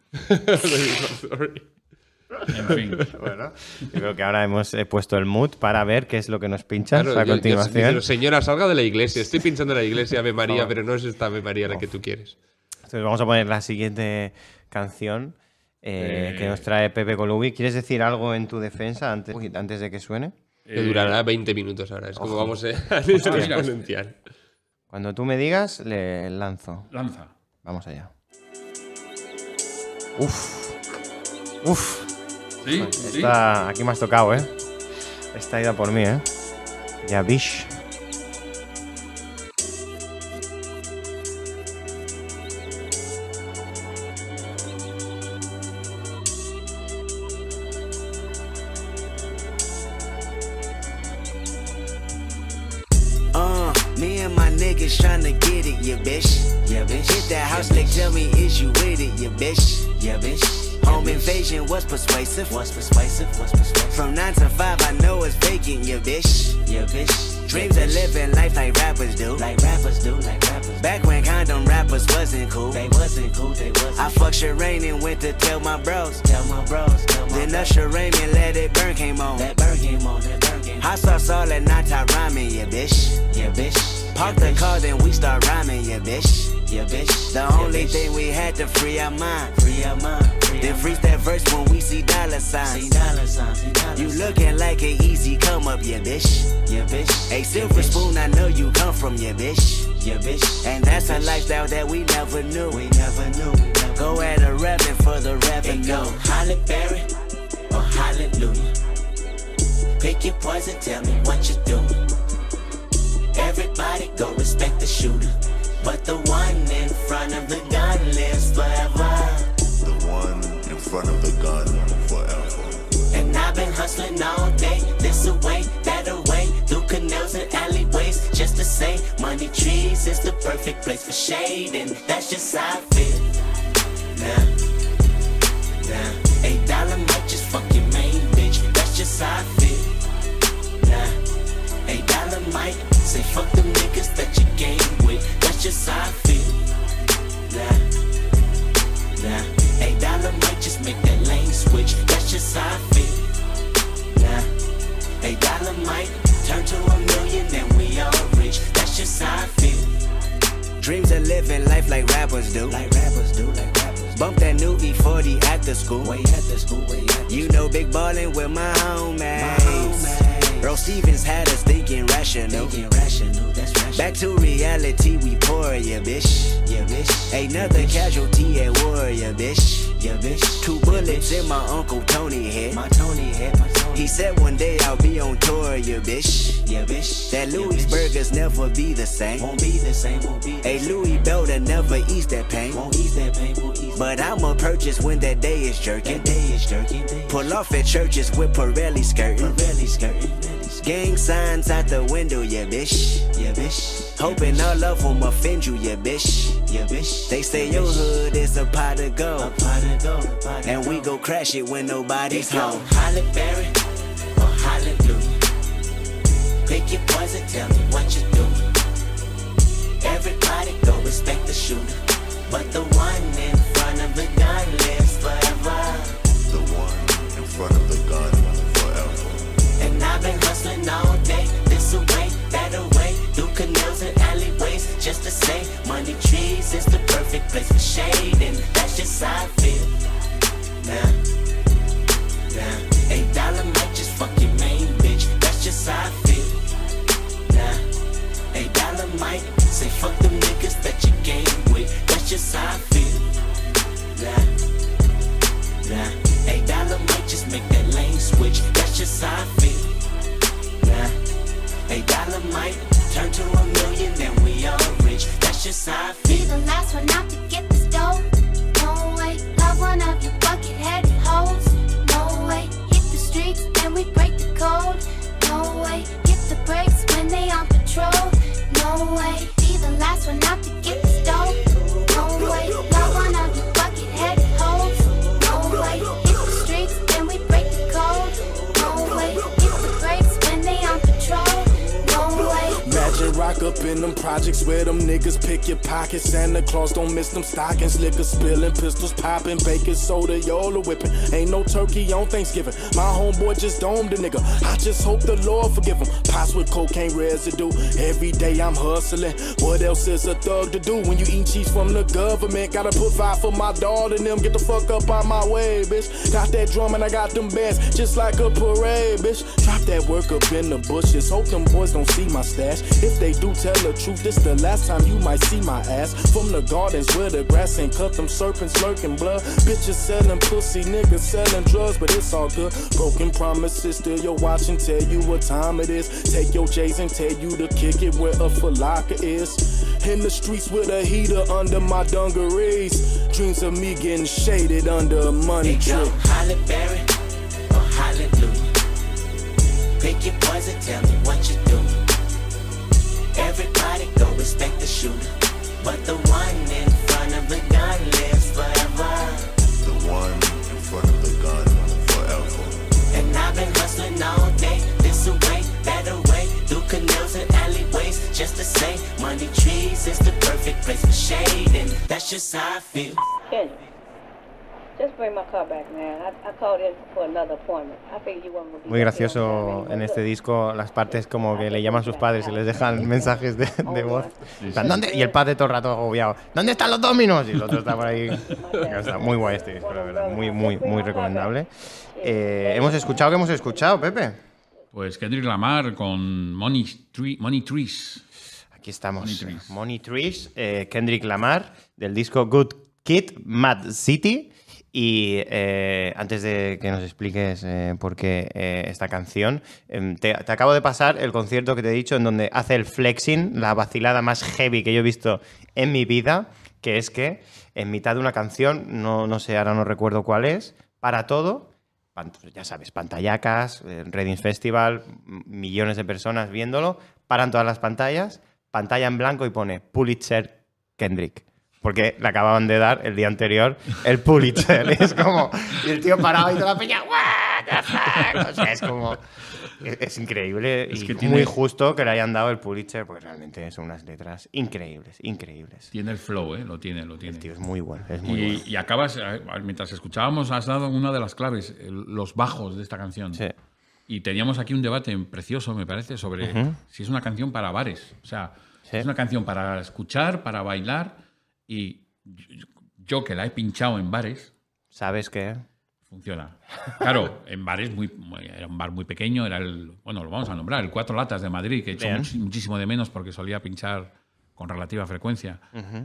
En fin. Bueno, yo creo que ahora hemos puesto el mood para ver qué es lo que nos pinchas Claro, a continuación. pero, señora, salga de la iglesia. Estoy pinchando en la iglesia Ave María, Oh. pero no es esta Ave María la que tú quieres. Entonces vamos a poner la siguiente canción que nos trae Pepe Colubi. ¿Quieres decir algo en tu defensa antes de que suene? Que durará 20 minutos ahora. Es como vamos a mira. exponencial. Cuando tú me digas, le lanzo. Lanza. Vamos allá. Uf. Sí, Aquí me has tocado, ¿eh? Esta ida por mí, ¿eh? Ya, bish. Me and my niggas tryna get it, yeah, bitch. Yeah, bitch. Hit that house, like, tell me, is you with it, yeah, bitch. Yeah, bitch. Home invasion was persuasive. From 9 to 5, I know it's vacant, yeah, bitch. Yeah, bitch. Dreams of living life like rappers do. Back when condom rappers wasn't cool. I fucked Shireen and went to tell my bros. Then Usher Raymond Let It Burn came on. Hot sauce all at night, I rhyming, yeah, bitch. Park the car, then we start rhyming, yeah, bitch. The only thing we had to free our mind. Then freeze that verse when we see dollar signs. You looking like an easy come up, yeah, bitch. A silver spoon, I know you come from, yeah, bitch. And that's a lifestyle that we never knew. Go at a revenue for the revenue. Go Holly Berry or Hallelujah. Pick your poison, tell me what you do. Everybody go respect the shooter, but the one in front of the gun lives forever. The one in front of the gun forever. And I've been hustling all day, this away, that away, through canals and alleyways, just to say, money trees is the perfect place for shade, and that's just how I feel. Nah, $8 might just fuck your main bitch, that's just how I feel. Nah, $8 might say fuck them niggas that you game with, that's just how I feel. Nah, $8 might just make that lane switch, that's just how I feel. Nah, $8 might turn to $1 million and we all rich, that's just how I feel. Dreams of living life like rappers do. Bump that new E40 after school. You know big ballin' with my homies. Earl Stevens had us thinking rational. Back to reality, we pour, yeah, bitch. Another casualty at war, yeah, bitch. 2 bullets in my Uncle Tony head. He said one day I'll be on tour, yeah, bitch. That Louis burgers never be the same. A Louis belt'll never ease that pain. But I'ma purchase when that day is jerking. Pull off at churches with Pirelli skirting. Gang signs out the window, yeah, bitch. Hoping all of them offend you, yeah, bitch. They say your hood is a pot of gold, and we go crash it when nobody's home. Holly Berry or Hallelujah. Pick your poison, tell me what you do. Everybody go respect the shooter, but the one in front of the gun lives forever. The one in front of the gun forever. And I've been hustling all day, this away, that away, through canals and alleyways, just to say, money trees is the perfect place for shade, and that's just how I feel. Now, $8 might just fuck your main bitch, that's just how I feel. Now, $8 might say fuck them niggas that you game with, that's just how I feel. Nah, $8 might just make that lane switch, that's just how I feel. Nah, $8 might turn to $1 million and we all rich, that's just how I Be feel. the last one out to get this dough. No way, love one of your bucket-headed hoes. No way, hit the streets and we break the code. No way, hit the brakes when they on patrol. No way, be the last one out to get this dough. No way, love one of your bucket-headed hoes. No way, hit the streets and we break the code. No way, hit the brakes when they on patrol. No way. Imagine rock up in them projects where them niggas pick your pockets. Santa Claus don't miss them stockings. Liquor spilling, pistols popping, baking soda, Yola whipping. Ain't no turkey on Thanksgiving. My homeboy just domed a nigga. I just hope the Lord forgive him. Pots with cocaine residue. Every day I'm hustling. What else is a thug to do when you eat cheese from the government? Gotta put five for my dog and them. Get the fuck up out my way, bitch. Got that drum and I got them bands just like a parade, bitch. Drop that work up in the bushes. Hope them boys don't see my stash. If they do tell the truth, this the last time you might see my ass. From the gardens where the grass ain't cut, them serpents lurking blood. Bitches selling pussy, niggas selling drugs, but it's all good. Broken promises, still your watch and tell you what time it is. Take your J's and tell you to kick it where a falaka is. In the streets with a heater under my dungarees. Dreams of me getting shaded under a money They go tree. Halle Berry or Hallelujah. Pick your poison, tell me what you do. Everybody go respect the shooter, but the one in front of the gun lives forever. The one in front of the gun forever. And I've been hustling all day, this away, that away, through canals and alleyways, just to say, money trees is the perfect place for shade, and that's just how I feel. Kendrick, just bring my car back, man. I called in for another appointment. I figured you weren't gonna be Muy back here on gracioso time en este anyway. disco las partes como que le llaman a sus padres y les dejan mensajes de voz. En plan, ¿dónde? Y el padre todo el rato agobiado. ¿Dónde están los dominos? Y el otro está por ahí. Está muy guay este disco, la verdad. Muy recomendable. ¿Hemos escuchado qué hemos escuchado, Pepe? Pues Kendrick Lamar con Money Trees. Aquí estamos. Money Trees. Money Trees, Kendrick Lamar, del disco Good Kid, Mad City. Y antes de que nos expliques por qué esta canción, te acabo de pasar el concierto que te he dicho en donde hace el flexing, la vacilada más heavy que yo he visto en mi vida, que es que en mitad de una canción, no sé, ahora no recuerdo cuál es, para todo, ya sabes, pantallacas, Reading Festival, millones de personas viéndolo, paran todas las pantallas, pantalla en blanco y pone Pulitzer Kendrick. Porque le acababan de dar el día anterior el Pulitzer. Es como... Y el tío parado y toda la peña... ¿What the fuck? O sea, es como... Es increíble Es y que muy tiene- justo que le hayan dado el Pulitzer porque realmente son unas letras increíbles. Tiene el flow, lo tiene. El tío es muy bueno, es muy bueno. Y acabas, mientras escuchábamos, has dado una de las claves, los bajos de esta canción. Sí. Y teníamos aquí un debate precioso, me parece, sobre si es una canción para bares. O sea, Sí. es una canción para escuchar, para bailar. Y yo que la he pinchado en bares, ¿Sabes qué? funciona. Claro, en bares, era un bar muy pequeño, era bueno, lo vamos a nombrar, el Cuatro Latas de Madrid, que he hecho Bien. muchísimo de menos porque solía pinchar con relativa frecuencia.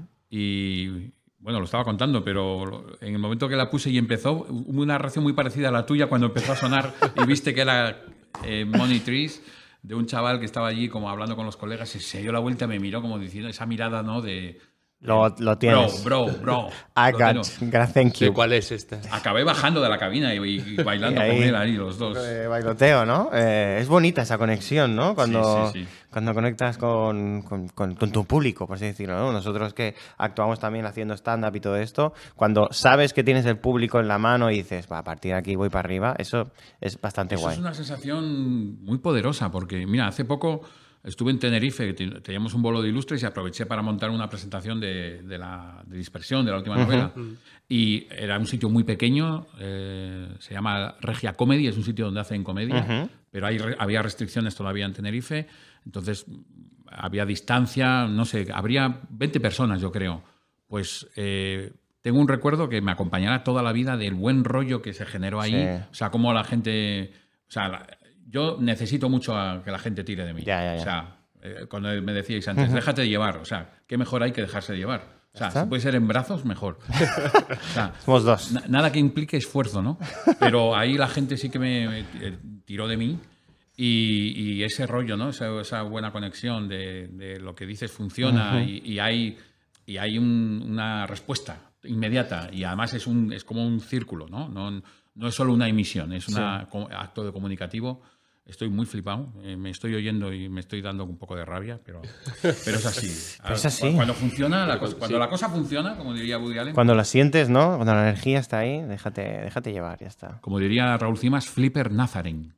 Y bueno, lo estaba contando, pero en el momento que la puse y empezó, hubo una reacción muy parecida a la tuya cuando empezó a sonar y viste que era Money Trees, de un chaval que estaba allí como hablando con los colegas y se dio la vuelta y me miró como diciendo esa mirada, ¿no? de Lo tienes. Bro. I Lo got, tengo. thank ¿De you. cuál es esta? Acabé bajando de la cabina y bailando Y ahí, con él ahí, los dos. Bailoteo, ¿no? Es bonita esa conexión, ¿no? Cuando, Sí. cuando conectas con tu público, por así decirlo, ¿no? Nosotros que actuamos también haciendo stand-up y todo esto, cuando sabes que tienes el público en la mano y dices, va, a partir de aquí voy para arriba, eso es bastante Eso guay. es una sensación muy poderosa, porque, mira, hace poco estuve en Tenerife, teníamos un bolo de ilustres y aproveché para montar una presentación de Dispersión, de la última novela. Y era un sitio muy pequeño, se llama Regia Comedy, es un sitio donde hacen comedia, pero había restricciones todavía en Tenerife, entonces había distancia, no sé, habría 20 personas, yo creo. Pues tengo un recuerdo que me acompañará toda la vida del buen rollo que se generó ahí, Sí. o sea, cómo la gente... O sea, yo necesito mucho a que la gente tire de mí. Ya. O sea, cuando me decíais antes, déjate llevar. O sea, ¿qué mejor hay que dejarse llevar? O sea, ¿Está? si puede ser en brazos, mejor. O sea, Somos dos. nada que implique esfuerzo, ¿no? Pero ahí la gente sí que me tiró de mí y ese rollo, ¿no? Esa buena conexión de lo que dices funciona y hay una respuesta inmediata y además es como un círculo, ¿no? No es solo una emisión, es un acto de comunicativo. Estoy muy flipado, me estoy oyendo y me estoy dando un poco de rabia, pero es así. Es así. Cuando funciona, cuando la cosa funciona, como diría Woody Allen, Cuando la sientes, ¿no? Cuando la energía está ahí, déjate llevar, ya está. como diría Raúl Cimas, Flipper Nazaren.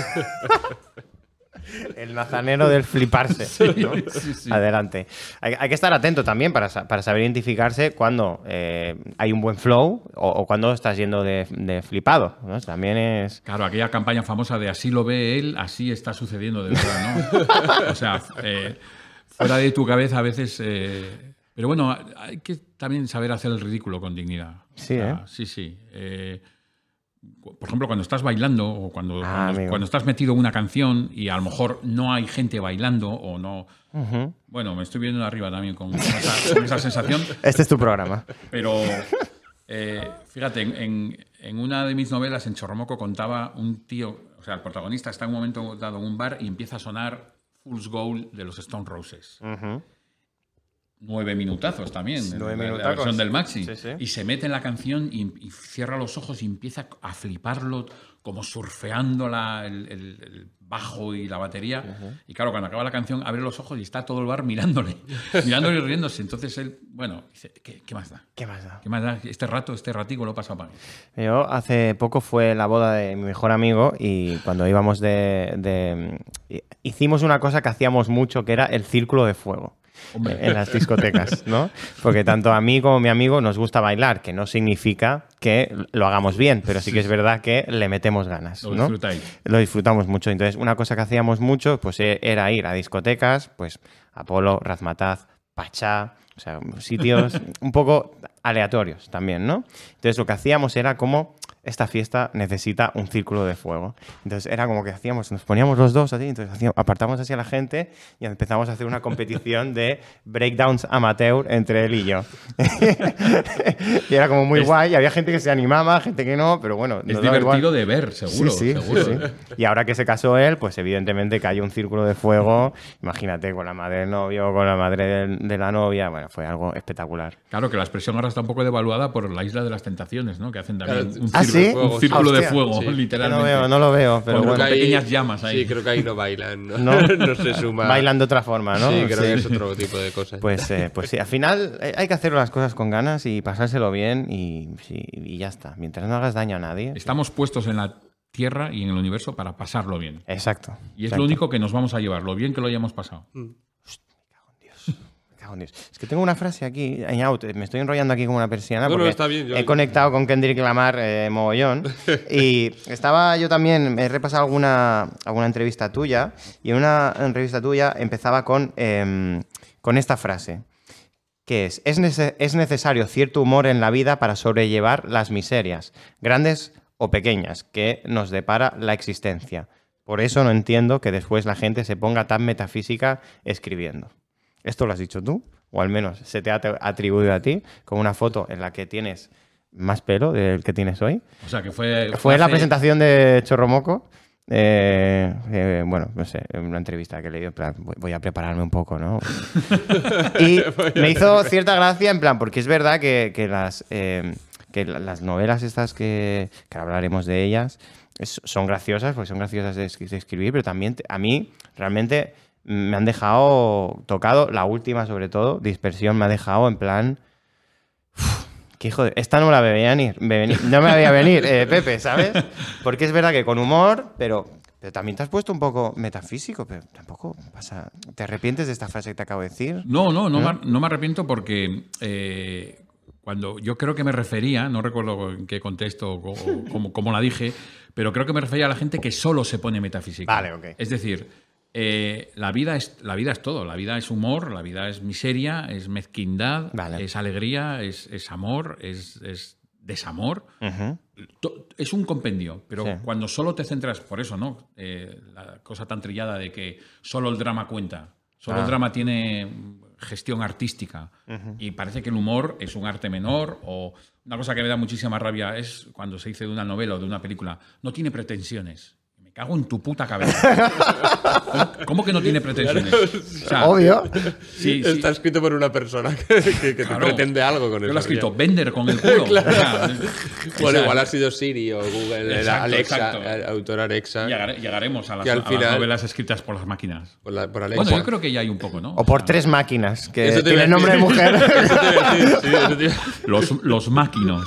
El nazanero del fliparse. ¿no? Sí. Adelante. Hay que estar atento también para saber identificarse cuando hay un buen flow o cuando estás yendo de flipado, ¿no? También es... Claro, aquella campaña famosa de así lo ve él, así está sucediendo de verdad, ¿no? O sea, fuera de tu cabeza a veces... pero bueno, hay que también saber hacer el ridículo con dignidad. Sí, o sea, Sí. Por ejemplo, cuando estás bailando o cuando estás metido en una canción y a lo mejor no hay gente bailando o no... Bueno, me estoy viendo de arriba también con esa sensación. Este es tu programa. Pero fíjate, en una de mis novelas, en Chorromoco, contaba un tío, o sea, el protagonista está en un momento dado en un bar y empieza a sonar Fool's Gold de los Stone Roses. 9 minutazos también, 9 la minutacos. versión del Maxi. Sí. Y se mete en la canción y cierra los ojos y empieza a fliparlo, como surfeando el bajo y la batería. Y claro, cuando acaba la canción, abre los ojos y está todo el bar mirándole y riéndose. Entonces él, bueno, dice, ¿qué más da? ¿Qué más da? ¿Qué más da? Este ratico lo he pasado para mí. Yo hace poco fue la boda de mi mejor amigo y cuando íbamos hicimos una cosa que hacíamos mucho, que era el círculo de fuego. En las discotecas, ¿no? Porque tanto a mí como a mi amigo nos gusta bailar, que no significa que lo hagamos bien, pero sí que es verdad que le metemos ganas, Lo ¿no? disfrutáis. Lo disfrutamos mucho. Entonces, una cosa que hacíamos mucho pues era ir a discotecas, pues Apolo, Razmataz, Pachá, o sea, sitios un poco aleatorios también, ¿no? Entonces, lo que hacíamos era como esta fiesta necesita un círculo de fuego. Entonces era como que nos poníamos los dos así, entonces apartamos así a la gente y empezamos a hacer una competición de breakdowns amateur entre él y yo. Y era como muy guay, y había gente que se animaba, gente que no, pero bueno. Es nos daba divertido igual. de ver, seguro. Sí. Y ahora que se casó él, pues evidentemente que hay un círculo de fuego, imagínate, con la madre del novio, con la madre de la novia, bueno, fue algo espectacular. Claro, que la expresión ahora está un poco devaluada por la Isla de las Tentaciones, ¿no? Que hacen también ¿Ah, sí? un círculo de Hostia. fuego, Sí. literalmente. No lo veo, pero Con bueno. pequeñas llamas ahí. Sí, creo que ahí no bailan, ¿no? No. No se suma. Bailan de otra forma, ¿no? Sí, creo que es otro tipo de cosas. Pues sí, al final hay que hacer las cosas con ganas y pasárselo bien y ya está. Mientras no hagas daño a nadie. Estamos puestos en la Tierra y en el universo para pasarlo bien. Exacto. Y es exacto. lo único que nos vamos a llevar, lo bien que lo hayamos pasado. Me cago en Dios. Es que tengo una frase aquí, me estoy enrollando aquí como una persiana No, porque está bien, yo- he conectado con Kendrick Lamar mogollón y estaba yo también, he repasado alguna entrevista tuya y en una entrevista tuya empezaba con esta frase, que es necesario cierto humor en la vida para sobrellevar las miserias, grandes o pequeñas, que nos depara la existencia. Por eso no entiendo que después la gente se ponga tan metafísica escribiendo. ¿Esto lo has dicho tú? O al menos se te ha atribuido a ti, con una foto en la que tienes más pelo del que tienes hoy. O sea, que fue Fue la hace- presentación de Chorromoco. bueno, no sé, en una entrevista que he leído, en plan, voy a prepararme un poco, ¿no? Y me hizo cierta gracia, en plan, porque es verdad que las novelas estas que hablaremos de ellas son graciosas, porque son graciosas de escribir, pero también a mí realmente me han dejado tocado, la última sobre todo, Dispersión, me ha dejado en plan... Que hijo de... Esta no me la veía no me veía venir, Pepe, ¿sabes? Porque es verdad que con humor, pero también te has puesto un poco metafísico, pero tampoco pasa... ¿Te arrepientes de esta frase que te acabo de decir? No me arrepiento porque cuando yo creo que me refería, no recuerdo en qué contexto o cómo la dije, pero creo que me refería a la gente que solo se pone metafísica. Vale, ok. Es decir... la vida es todo. La vida es humor, la vida es miseria, es mezquindad, vale. es alegría, es amor, es desamor. Uh-huh. Es un compendio, pero sí. Cuando solo te centras, por eso, ¿no? La cosa tan trillada de que solo el drama cuenta, solo el drama tiene gestión artística y parece que el humor es un arte menor o una cosa que me da muchísima rabia es cuando se dice de una novela o de una película, no tiene pretensiones. Me cago en tu puta cabeza. ¿Cómo que no tiene pretensiones? O sea, obvio. Sí, está escrito por una persona que claro, pretende algo con eso. Lo ha escrito Bender con el culo. Claro. O sea, bueno, igual ha sido Siri o Google, exacto, Alexa, autor Alexa. Llegaremos a las final, novelas escritas por las máquinas. Por Alexa. Bueno, yo creo que ya hay un poco, ¿no? O por 3 máquinas, que tiene nombre de mujer. Los máquinos.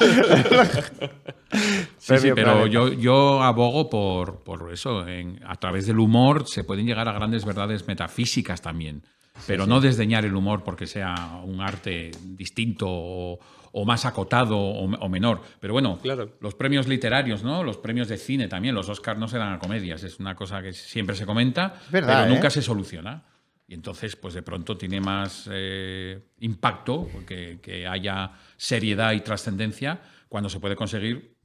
Sí, pero yo abogo por eso. A través del humor se pueden llegar a grandes verdades metafísicas también. Pero no desdeñar el humor porque sea un arte distinto o más acotado o menor. Pero bueno, claro. Los premios literarios, ¿no? Los premios de cine también. Los Oscars no se dan a comedias. Es una cosa que siempre se comenta, verdad, pero nunca se soluciona. Y entonces, pues de pronto tiene más impacto que haya seriedad y trascendencia cuando se puede conseguir...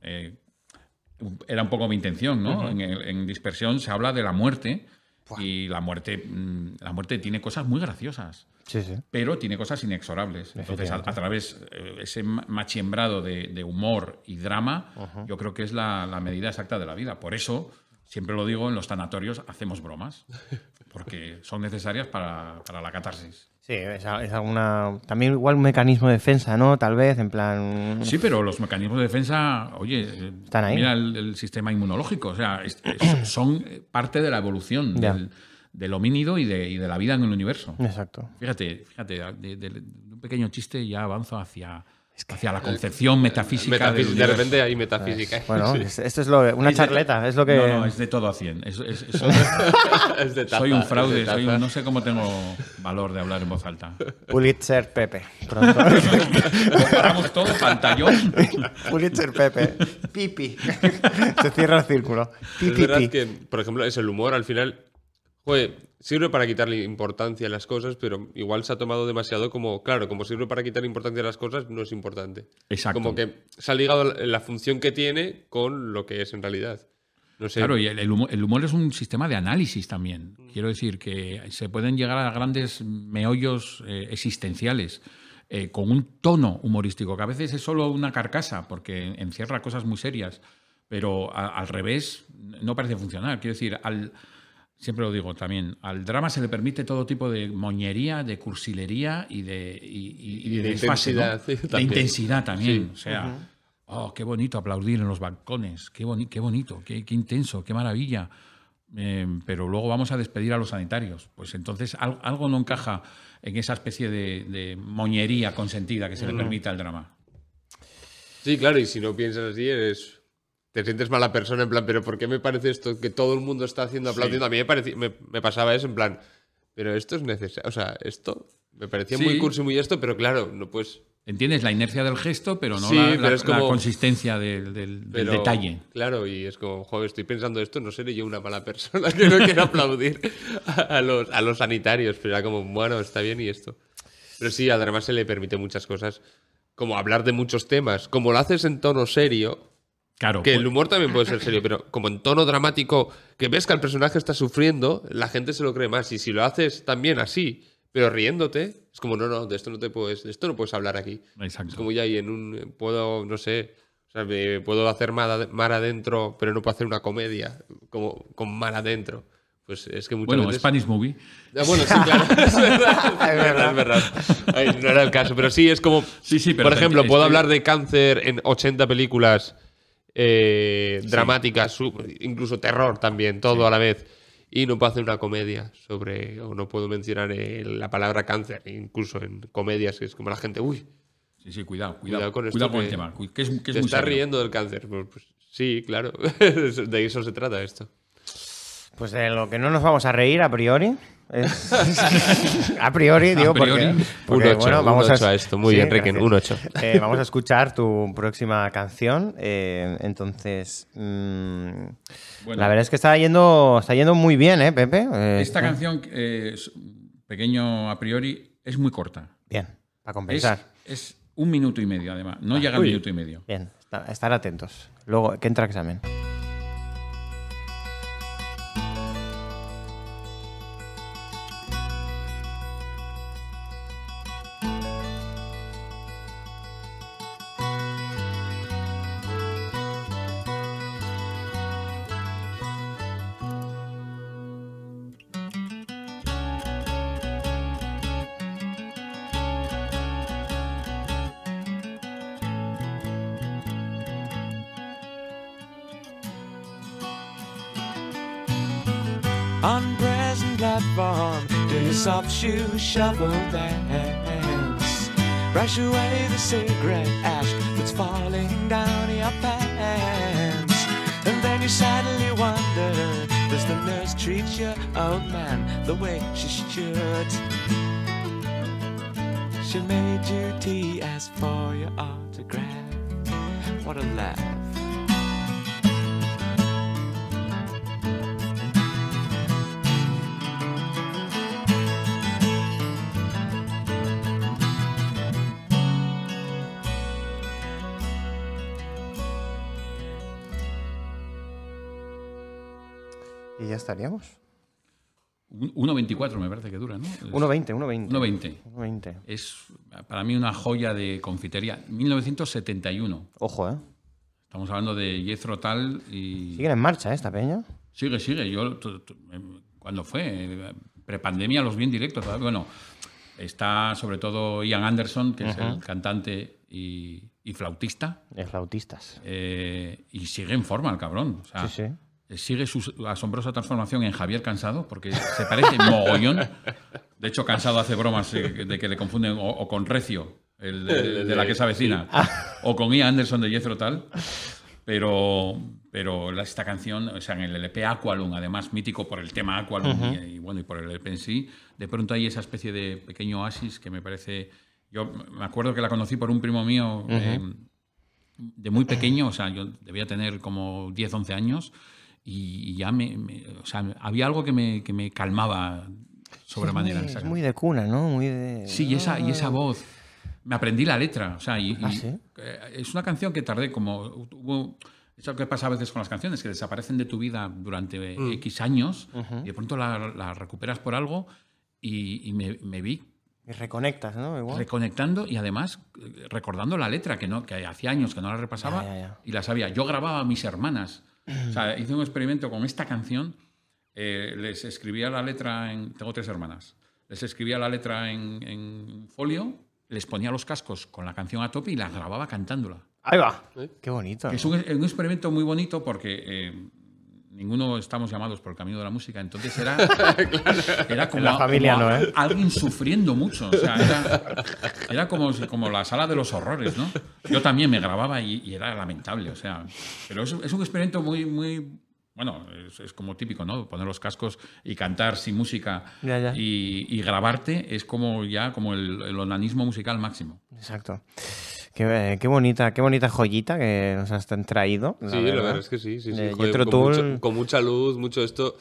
era un poco mi intención, ¿no? Uh-huh. En Dispersión se habla de la muerte y la muerte tiene cosas muy graciosas, sí, sí. pero tiene cosas inexorables. Entonces, a través ese machiembrado de humor y drama, uh-huh. Yo creo que es la medida exacta de la vida. Por eso, siempre lo digo, en los tanatorios hacemos bromas, porque son necesarias para la catarsis. Sí, es alguna... También igual un mecanismo de defensa, ¿no? Tal vez, en plan... Sí, pero los mecanismos de defensa, oye, están ahí. Mira el sistema inmunológico, o sea, son parte de la evolución del homínido y de la vida en el universo. Exacto. Fíjate, de un pequeño chiste ya avanzo hacia la concepción metafísica del universo. De repente hay metafísica. Bueno, sí. Esto es una charleta, es lo que... No, es de todo a 100. Es de taza, soy un fraude, no sé cómo tengo valor de hablar en voz alta. Pulitzer Pepe, pronto. Comparamos todo, pantallón. Pulitzer Pepe, pipi. Se cierra el círculo. Es verdad que, por ejemplo, es el humor al final... Joder, sirve para quitarle importancia a las cosas, pero igual se ha tomado demasiado como sirve para quitarle importancia a las cosas, no es importante. Exacto. Como que se ha ligado la función que tiene con lo que es en realidad. No sé. Claro, y el humor es un sistema de análisis también. Quiero decir que se pueden llegar a grandes meollos existenciales con un tono humorístico, que a veces es solo una carcasa, porque encierra cosas muy serias, pero al revés no parece funcionar. Quiero decir, siempre lo digo también, al drama se le permite todo tipo de moñería, de cursilería y de desfase, intensidad, ¿no? sí, de intensidad también. Sí. O sea, qué bonito aplaudir en los balcones, qué bonito, qué intenso, qué maravilla. Pero luego vamos a despedir a los sanitarios. Pues entonces algo no encaja en esa especie de moñería consentida que se le permite al drama. Sí, claro, y si no piensas así te sientes mala persona, en plan, pero ¿por qué me parece esto que todo el mundo está haciendo aplaudiendo? Sí. A mí me pasaba eso, en plan, pero esto es necesario. O sea, esto me parecía muy cursi, muy esto, pero claro, no puedes... Entiendes la inercia del gesto, pero no pero la consistencia del detalle. Claro, y es como, joder, estoy pensando esto, no seré yo una mala persona que no quiero aplaudir a los sanitarios, pero era como, bueno, está bien y esto. Pero sí, además se le permite muchas cosas, como hablar de muchos temas, como lo haces en tono serio... Claro, que el humor también puede ser serio, pero como en tono dramático, que ves que el personaje está sufriendo, la gente se lo cree más. Y si lo haces también así, pero riéndote, es como, no, de esto no puedes hablar aquí. Exacto. Es como ya puedo, no sé, o sea, puedo hacer mar adentro, pero no puedo hacer una comedia. como con mar adentro. Pues es que muchas Bueno, veces... Spanish Movie. Bueno, sí, claro. Es verdad. Ay, no era el caso, pero sí es como... Sí, pero por ejemplo, puedo estoy- hablar de cáncer en 80 películas dramáticas, incluso terror también, todo a la vez. Y no puedo hacer una comedia sobre... O no puedo mencionar la palabra cáncer, incluso en comedias, que es como la gente... Uy, Sí, cuidado con esto cuidado con que- el tema. Que es te muy estás serio. riendo del cáncer. Pues sí, claro. De eso se trata esto. Pues de lo que no nos vamos a reír a priori es... a priori, digo, A priori. porque, Un 8, bueno, vamos un 8 a esto. Muy bien, Ricken, gracias. un 8. Vamos a escuchar tu próxima canción. Entonces, Bueno. la verdad es que está yendo muy bien, ¿eh, Pepe? Esta canción, pequeño a priori, es muy corta. Bien, para compensar. Es 1 minuto y medio, además. No llega al minuto y medio. Bien, estar atentos. Luego, que entra examen. On present platform, do your soft shoe shuffle dance. Brush away the cigarette ash that's falling down your pants. And then you sadly wonder, does the nurse treat your old man the way she should? She made you tea, asked for your autograph. What a laugh. Y ya estaríamos. 1.24 me parece que dura, ¿no? 1.20, 1.20. 1.20. 1.20. Es para mí una joya de confitería. 1971. Ojo, ¿eh? Estamos hablando de Jethro Tull y... Siguen en marcha, esta peña. Sigue. Yo, ¿cuándo fue? Prepandemia los vi en directo. Bueno, está sobre todo Ian Anderson, que es el cantante y flautista. De flautistas. Y sigue en forma el cabrón. O sea, Sí. sigue su asombrosa transformación en Javier Cansado, porque se parece mogollón. De hecho, Cansado hace bromas de que le confunden o con Recio, el de la que se avecina, o con Ian Anderson de Jethro Tull. Pero esta canción, o sea, en el LP Aqualung, además mítico por el tema Aqualung y por el LP en sí, de pronto hay esa especie de pequeño oasis que me parece... Yo me acuerdo que la conocí por un primo mío de muy pequeño, o sea, yo debía tener como 10, 11 años, y ya o sea, había algo que me calmaba sobremanera. Es muy de cuna, ¿no? Muy de... Sí, y esa voz. Me aprendí la letra. O sea, ¿sí? Es una canción que tardé como... Es lo que pasa a veces con las canciones, que desaparecen de tu vida durante X años y de pronto la recuperas por algo y me vi Y reconectas, ¿no? Igual. reconectando y además recordando la letra, que hacía años que no la repasaba y la sabía. Yo grababa a mis hermanas. O sea, hice un experimento con esta canción. Les escribía la letra tengo 3 hermanas. Les escribía la letra en folio, les ponía los cascos con la canción a tope y la grababa cantándola. Ahí va. Qué bonito. Es un experimento muy bonito porque ninguno estamos llamados por el camino de la música, entonces era como, La familia como no, ¿eh? alguien sufriendo mucho. O sea, era como la sala de los horrores, ¿no? Yo también me grababa y era lamentable. O sea, pero es un experimento muy bueno, es como típico, ¿no? Poner los cascos y cantar sin música Ya. y grabarte es como el onanismo musical máximo. Exacto. Qué bonita joyita que nos has traído. Sí, la verdad es que sí. Joder, Jethro con, Tull. con mucha luz, mucho esto.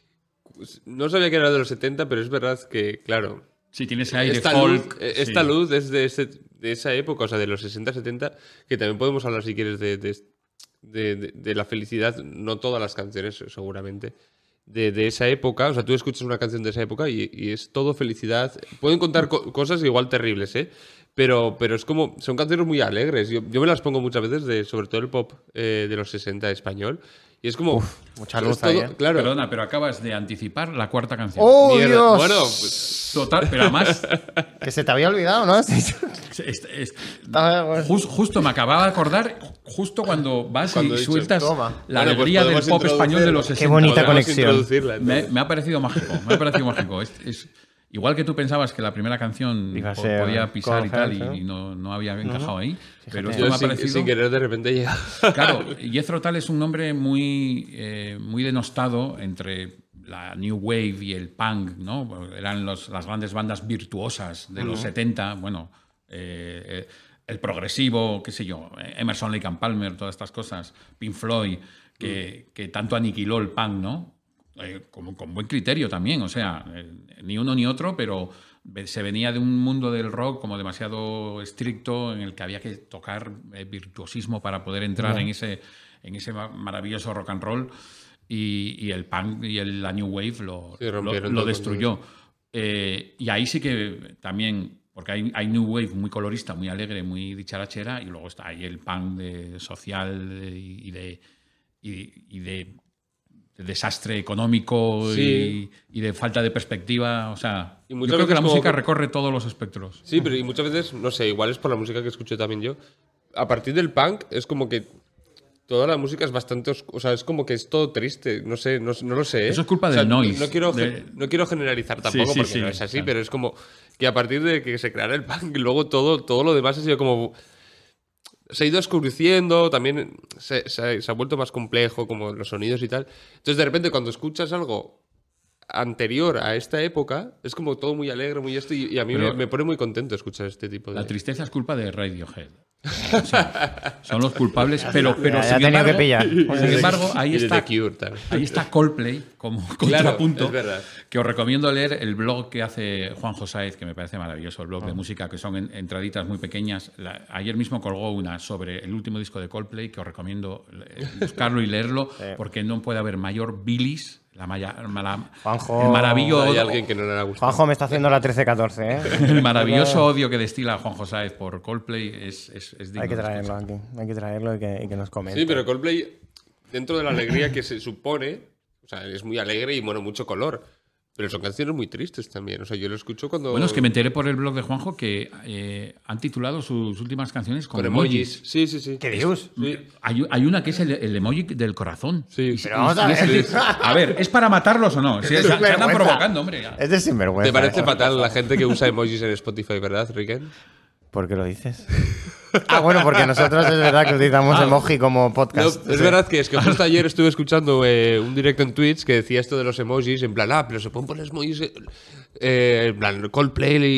No sabía que era de los 70, pero es verdad que, claro. Sí, tiene ese aire esta folk. Esta luz es de esa época, o sea, de los 60-70, que también podemos hablar, si quieres, de la felicidad. No todas las canciones, seguramente. De esa época, o sea, tú escuchas una canción de esa época y es todo felicidad. Pueden contar cosas igual terribles, ¿eh? Pero es como, son canciones muy alegres. Yo me las pongo muchas veces, sobre todo el pop de los 60 español. Y es como... mucha luz ahí, Claro. Perdona, pero acabas de anticipar la cuarta canción. ¡Oh, Mierda. Dios! Bueno, pues, Total, pero además... Que se te había olvidado, ¿no? Justo me acababa de acordar, justo cuando vas Cuando y he dicho, sueltas toma. la Bueno, pues alegría del podemos pop español de los 60. Qué bonita podemos conexión. introducirla, entonces. Me ha parecido mágico, me ha parecido mágico. Igual que tú pensabas que la primera canción Iba a ser podía pisar y tal, Cold y no había encajado ahí, pero Fíjate. esto me yo ha parecido... sin querer de repente llega. Claro, Jethro Tull es un nombre muy denostado entre la New Wave y el punk, ¿no? Eran las grandes bandas virtuosas de los 70, bueno, el progresivo, qué sé yo, Emerson, Lake and Palmer, todas estas cosas, Pink Floyd, que tanto aniquiló el punk, ¿no? Con buen criterio también, o sea, ni uno ni otro, pero se venía de un mundo del rock como demasiado estricto en el que había que tocar virtuosismo para poder entrar en ese maravilloso rock and roll y el punk y la New Wave lo destruyó. Y ahí sí que también, porque hay New Wave muy colorista, muy alegre, muy dicharachera, y luego está ahí el punk social y de desastre económico y de falta de perspectiva. O sea, Y yo muchas creo que la veces música como que- recorre todos los espectros. Sí, pero y muchas veces, no sé, igual es por la música que escucho también yo. A partir del punk es como que toda la música es bastante... O sea, es como que es todo triste. No sé, no lo sé. ¿eh? Eso es culpa O sea, del noise. No quiero generalizar tampoco Sí, porque sí, no es así, claro. pero es como que a partir de que se creara el punk, luego todo lo demás ha sido como... Se ha ido oscureciendo, también se ha vuelto más complejo, como los sonidos y tal. Entonces, de repente, cuando escuchas algo anterior a esta época, es como todo muy alegre, muy esto, y a mí Pero me pone muy contento escuchar este tipo de... La tristeza es culpa de Radiohead. O sea, son los culpables, pero Ya sin tenía embargo, que pillar. sin embargo, ahí Y de está, The Cure, tal. ahí está Coldplay como Claro, contrapunto, es verdad. que os recomiendo leer el blog que hace Juanjo Sáez, que me parece maravilloso, el blog de música, que son entraditas muy pequeñas. Ayer mismo colgó una sobre el último disco de Coldplay, que os recomiendo buscarlo y leerlo, porque no puede haber mayor bilis, Juanjo, el maravilloso Hay alguien que no le ha gustado. Juanjo me está haciendo la 13-14, ¿eh? el maravilloso odio que destila Juanjo Sáez por Coldplay es digno Hay que de traerlo escuchar. aquí. Hay que traerlo y que nos comente. Sí, pero Coldplay, dentro de la alegría que se supone, o sea, es muy alegre y bueno, mucho color. Pero son canciones muy tristes también. O sea, yo lo escucho cuando... Bueno, es que me enteré por el blog de Juanjo que han titulado sus últimas canciones con Con emojis. emojis. Sí. ¿Qué dios? Sí. Hay una que es el emoji del corazón. Sí. Pero vamos a ver. A ver, ¿es para matarlos o no? Se andan Sinvergüenza. provocando, hombre. Es de sinvergüenza. Te parece ¿eh? fatal la gente que usa emojis en Spotify, ¿verdad, Riken? ¿Por qué lo dices? Ah, bueno, porque nosotros es verdad que utilizamos emoji como No, podcast. es verdad que es que justo ayer estuve escuchando un directo en Twitch que decía esto de los emojis, en plan, pero se pueden poner emojis, en plan, Coldplay y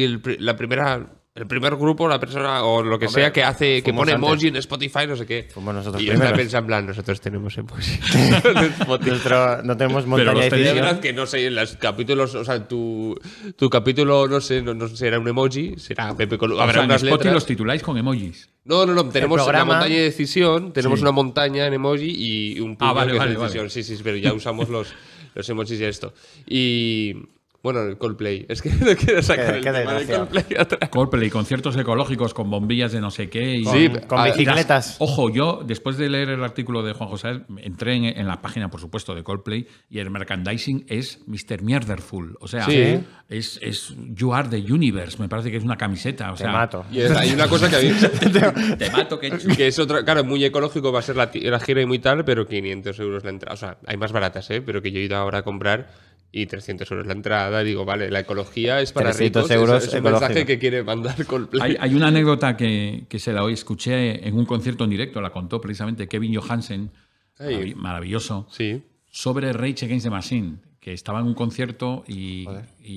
el primer grupo, la persona o lo que Hombre, sea que hace, que fuimos pone antes. emoji en Spotify, no sé qué. Fuimos nosotros y yo estaba primeros. pensando, en plan, nosotros tenemos emojis en Spotify. No tenemos montaña los de tenéis- Es edición. verdad que no sé, en los capítulos, o sea, tu capítulo, no sé, no será un emoji, será Pepe Colu. O Habrá sea, en unas Spotify letras. los tituláis con emojis. No, tenemos programa- una montaña de decisión, tenemos Sí. una montaña en emoji y un puño vale, que vale, es decisión. vale. Sí, pero ya usamos los emojis y esto. Y bueno, el Coldplay. Es que no quiero sacar Qué el tema de desgraciado. Coldplay atrás. Coldplay, conciertos ecológicos con bombillas de no sé qué. Sí, Con ah, bicicletas. Ojo, yo después de leer el artículo de Juan José, entré en la página, por supuesto, de Coldplay y el merchandising es Mr. Mierderful. O sea, Sí. es You Are the Universe. Me parece que es una camiseta. O Te sea, mato. Y hay una cosa que a mí... Te mato, que que es otra... Claro, muy ecológico va a ser la gira y muy tal, pero 500 euros la entrada. O sea, hay más baratas, pero que yo he ido ahora a comprar y 300 euros la entrada. Digo, vale, la ecología es para 300 ricos. euros es un ecológico. mensaje que quiere mandar Coldplay. Hay una anécdota que se la escuché en un concierto en directo, la contó precisamente Kevin Johansen, Ay. maravilloso, Sí. sobre Rage Against the Machine, que estaba en un concierto y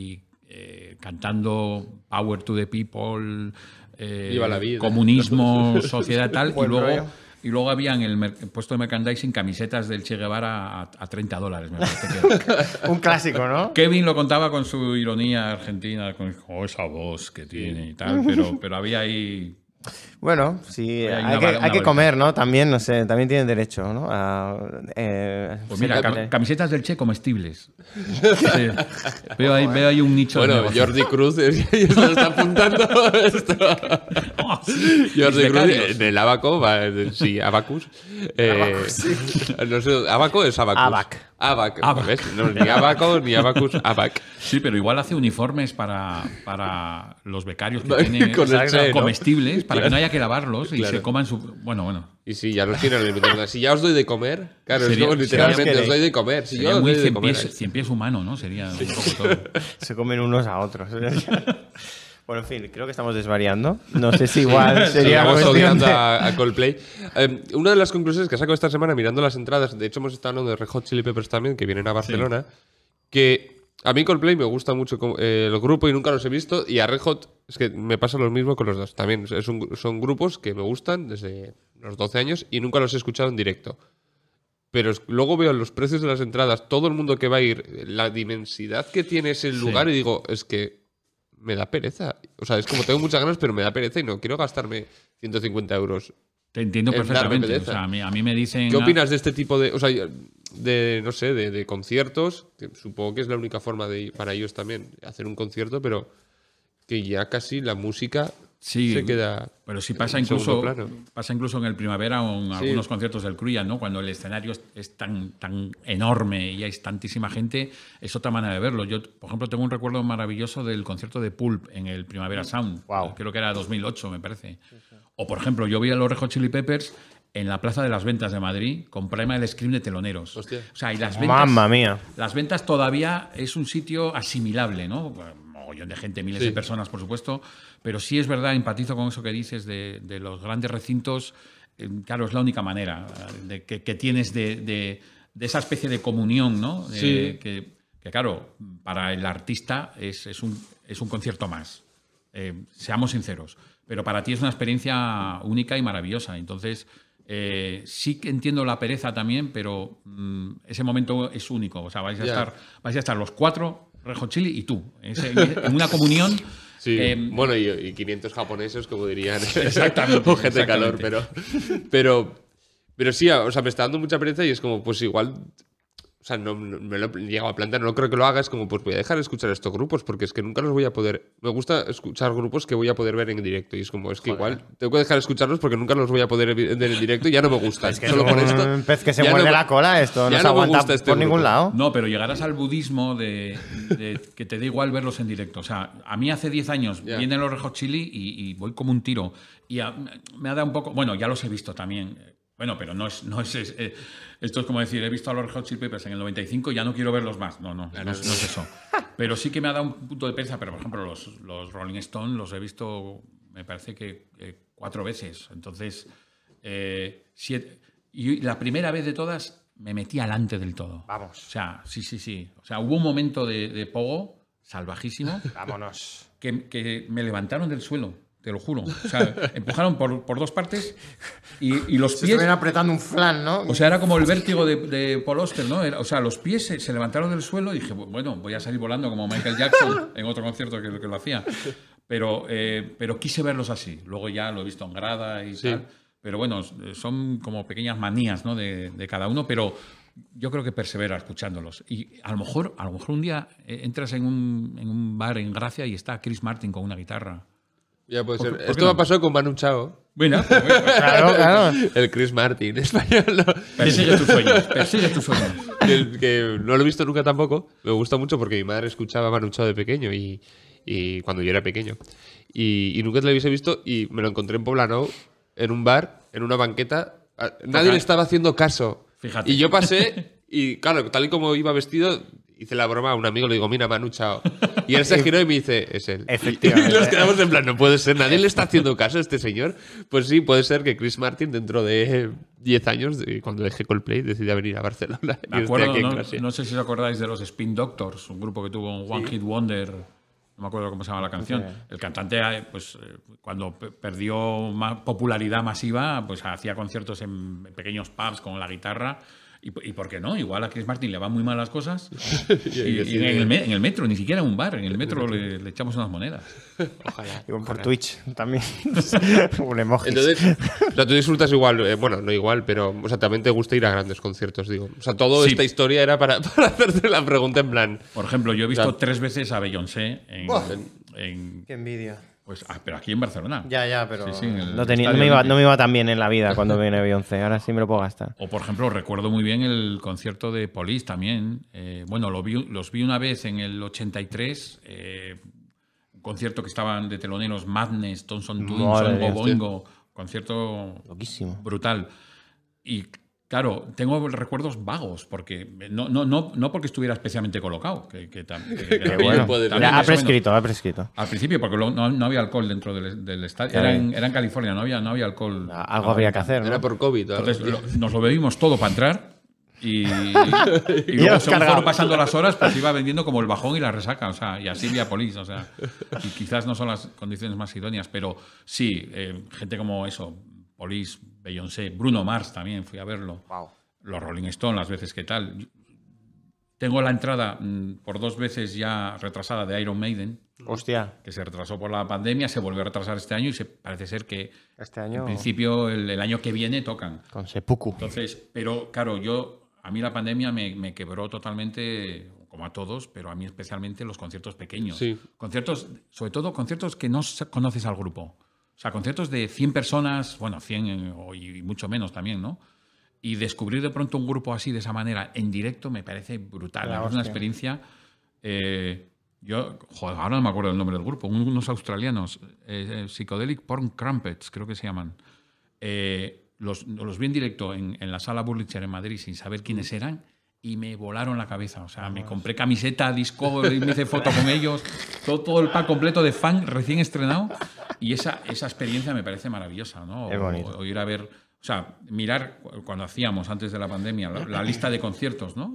cantando Power to the People, Viva la vida. comunismo, sociedad tal, Buen rollo. y luego había en el puesto de merchandising camisetas del Che Guevara a $30, me parece que. Un clásico, ¿no? Kevin lo contaba con su ironía argentina, con esa voz que tiene y tal, pero había ahí Bueno, sí, Hay hay una que vuelta. comer, ¿no? También, no sé, también tienen derecho, ¿no? Pues mira, sí, camisetas del Che comestibles. Sí. Veo ahí un nicho de Bueno, negocio. Jordi Cruz ya se lo está apuntando esto. Oh, sí. Jordi Mis Cruz becarios. en el Abaco, sí, Abacus. No sé, ¿Abaco es Abacus? Abac. ¿Ves? No, ni Abaco ni Abacus, Abac. Sí, pero igual hace uniformes para los becarios que tienen Con el Che, ¿no? comestibles, para que Claro. no haya que lavarlos y Claro. se coman su... Bueno. Y si ya los tienen en el microondas. Si ya os doy de comer, claro, Sería- es como literalmente sería- os doy de comer. Si yo Sería os muy doy de comer. cien pies humano, ¿no? Sería un poco todo. Se comen unos a otros. Bueno, en fin, creo que estamos desvariando. No sé si igual sería Estamos cuestión odiando de... a Coldplay. Una de las conclusiones que saco esta semana mirando las entradas, de hecho hemos estado hablando de Red Hot Chili Peppers también, que vienen a Barcelona, que a mí Coldplay me gusta mucho el grupo y nunca los he visto, y a Red Hot es que me pasa lo mismo con los dos. También son grupos que me gustan desde los 12 años y nunca los he escuchado en directo. Pero luego veo los precios de las entradas, todo el mundo que va a ir, la dimensidad que tiene ese lugar y digo, es que me da pereza. O sea, es como tengo muchas ganas, pero me da pereza y no quiero gastarme 150 euros. Te entiendo En darme perfectamente. O pereza. sea, a mí me dicen... ¿Qué opinas de este tipo de, o sea, no sé, de conciertos? Que supongo que es la única forma para ellos también hacer un concierto, pero que ya casi la música Sí, se queda. pero sí pasa en incluso segundo plano. en el Primavera o en Sí. algunos conciertos del Cruya, ¿no? Cuando el escenario es tan enorme y hay tantísima gente, es otra manera de verlo. Yo, por ejemplo, tengo un recuerdo maravilloso del concierto de Pulp en el Primavera Sound. Wow. Creo que era 2008, me parece. O, por ejemplo, yo vi a los Red Hot Chili Peppers en la Plaza de las Ventas de Madrid con Primal Scream de teloneros. Hostia. O sea, y las ventas... Mamma mía. Las ventas todavía es un sitio asimilable, ¿no? Mogollón de gente, miles de personas, por supuesto, pero sí es verdad, empatizo con eso que dices de los grandes recintos. Claro, es la única manera que tienes de esa especie de comunión, ¿no? Sí. Que, claro, para el artista es un concierto más. Seamos sinceros. Pero para ti es una experiencia única y maravillosa. Entonces, sí que entiendo la pereza también, pero ese momento es único. O sea, vais a estar los cuatro, Red Hot Chili y tú, en una comunión. Sí, bueno, y 500 japoneses, como dirían. Exactamente. O gente de calor, pero sí, o sea, me está dando mucha pereza y es como, pues igual. O sea, no me lo he llegado a plantear, no creo que lo haga. Es como, pues voy a dejar de escuchar estos grupos porque es que nunca los voy a poder. Me gusta escuchar grupos que voy a poder ver en directo y es como, es que igual tengo que dejar de escucharlos porque nunca los voy a poder ver en directo y ya no me gustan. Es que Solo es por esto. un pez que se ya muerde no me- la cola, esto no ya se no me aguanta gusta este por ningún grupo. lado. No, pero llegarás al budismo de que te da igual verlos en directo. O sea, a mí hace 10 años Ya. vienen los Red Hot Chili y voy como un tiro. Y me ha dado un poco... Bueno, ya los he visto también. Bueno, pero no es esto es como decir, he visto a los Red Hot Chili Peppers en el 95 y ya no quiero verlos más. No es eso. Pero sí que me ha dado un punto de pereza. Pero, por ejemplo, los Rolling Stones los he visto, me parece que 4 veces. Entonces, 7... Y la primera vez de todas me metí alante del todo. Vamos. O sea, sí. O sea, hubo un momento de pogo salvajísimo Vámonos. que me levantaron del suelo, te lo juro. O sea, empujaron por dos partes y los Se pies... estuvieron apretando un flan, ¿no? O sea, era como el vértigo de Paul Auster, ¿no? O sea, los pies se levantaron del suelo y dije, bueno, voy a salir volando como Michael Jackson en otro concierto que lo hacía. Pero quise verlos así. Luego ya lo he visto en grada y tal. Pero bueno, son como pequeñas manías, ¿no? de cada uno, pero yo creo que persevera escuchándolos. Y a lo mejor un día entras en un bar en Gracia y está Chris Martin con una guitarra. Ya puede ser. ¿Por qué Esto no? me ha pasado con Manu Chao. Bueno, Claro. El Chris Martin español. ¿no? persigue tus sueños. que no lo he visto nunca tampoco. Me gusta mucho porque mi madre escuchaba a Manu Chao de pequeño y cuando yo era pequeño. Y nunca te lo hubiese visto y me lo encontré en Poblenou, en un bar, en una banqueta. Nadie le estaba haciendo caso. Fíjate. Y yo pasé y, claro, tal y como iba vestido, hice la broma a un amigo, le digo, mira, Manu Chao. Y él se giró y me dice, es él. Efectivamente. Y nos quedamos en plan, no puede ser, nadie le está haciendo caso a este señor. Pues sí, puede ser que Chris Martin, dentro de 10 años, cuando dejé Coldplay, decida venir a Barcelona. Me y esté acuerdo, aquí en Gracia. no sé si os acordáis de los Spin Doctors, un grupo que tuvo un One Hit Wonder, no me acuerdo cómo se llama la canción. El cantante, pues, cuando perdió popularidad masiva, pues hacía conciertos en pequeños pubs con la guitarra ¿Y por qué no? Igual a Chris Martin le van muy mal las cosas. y en el metro, ni siquiera en un bar, en el metro le echamos unas monedas. Ojalá. Y por Twitch también. Un emoji. Entonces, o sea, tú disfrutas igual, bueno, no igual, pero o sea, también te gusta ir a grandes conciertos, digo. O sea, toda esta historia era para hacerte la pregunta en plan. Por ejemplo, yo he visto 3 veces a Beyoncé en Qué envidia. pues, pero aquí en Barcelona. Ya, pero Sí, en el no estadio me iba olímpico. tan bien en la vida cuando viene Beyoncé. Ahora sí me lo puedo gastar. O, por ejemplo, recuerdo muy bien el concierto de Police también. Bueno, los vi una vez en el 83. Un concierto que estaban de teloneros Madness, Thompson Twins, Madre Oingo mía, Boingo. Concierto loquísimo. Brutal. Y claro, tengo recuerdos vagos, porque no porque estuviera especialmente colocado. Que bueno, también ha más o menos. prescrito. Al principio, porque no había alcohol dentro del estadio. Claro. Era en California, no había alcohol. Algo habría que hacer, ¿no? Era por COVID. Entonces nos lo bebimos todo para entrar y Y luego os según cargado. fueron pasando las horas, pues iba vendiendo como el bajón y la resaca, o sea, y así vía Police, o sea, y quizás no son las condiciones más idóneas, pero sí, gente como eso, Police, Beyoncé, Bruno Mars también, fui a verlo. Wow. Los Rolling Stones, las veces que tal. Tengo la entrada por 2 veces ya retrasada de Iron Maiden. Hostia. Que se retrasó por la pandemia, se volvió a retrasar este año y parece ser que Este año. en principio el año que viene tocan. Con Seppuku. Entonces, pero claro, a mí la pandemia me quebró totalmente, como a todos, pero a mí especialmente los conciertos pequeños. Sí. Conciertos, sobre todo conciertos que no conoces al grupo. O sea, conciertos de 100 personas, bueno, 100 y mucho menos también, ¿no? Y descubrir de pronto un grupo así, de esa manera, en directo, me parece brutal. Es una experiencia... ahora no me acuerdo el nombre del grupo, unos australianos, Psychedelic Porn Crumpets, creo que se llaman. Los vi en directo en la sala Burlitzer en Madrid sin saber quiénes eran y me volaron la cabeza. O sea, me compré camiseta, disco, y me hice foto con ellos, todo el pack completo de fan recién estrenado. Y esa experiencia me parece maravillosa, ¿no? Es bonito. O ir a ver, o sea, mirar cuando hacíamos antes de la pandemia la lista de conciertos, ¿no?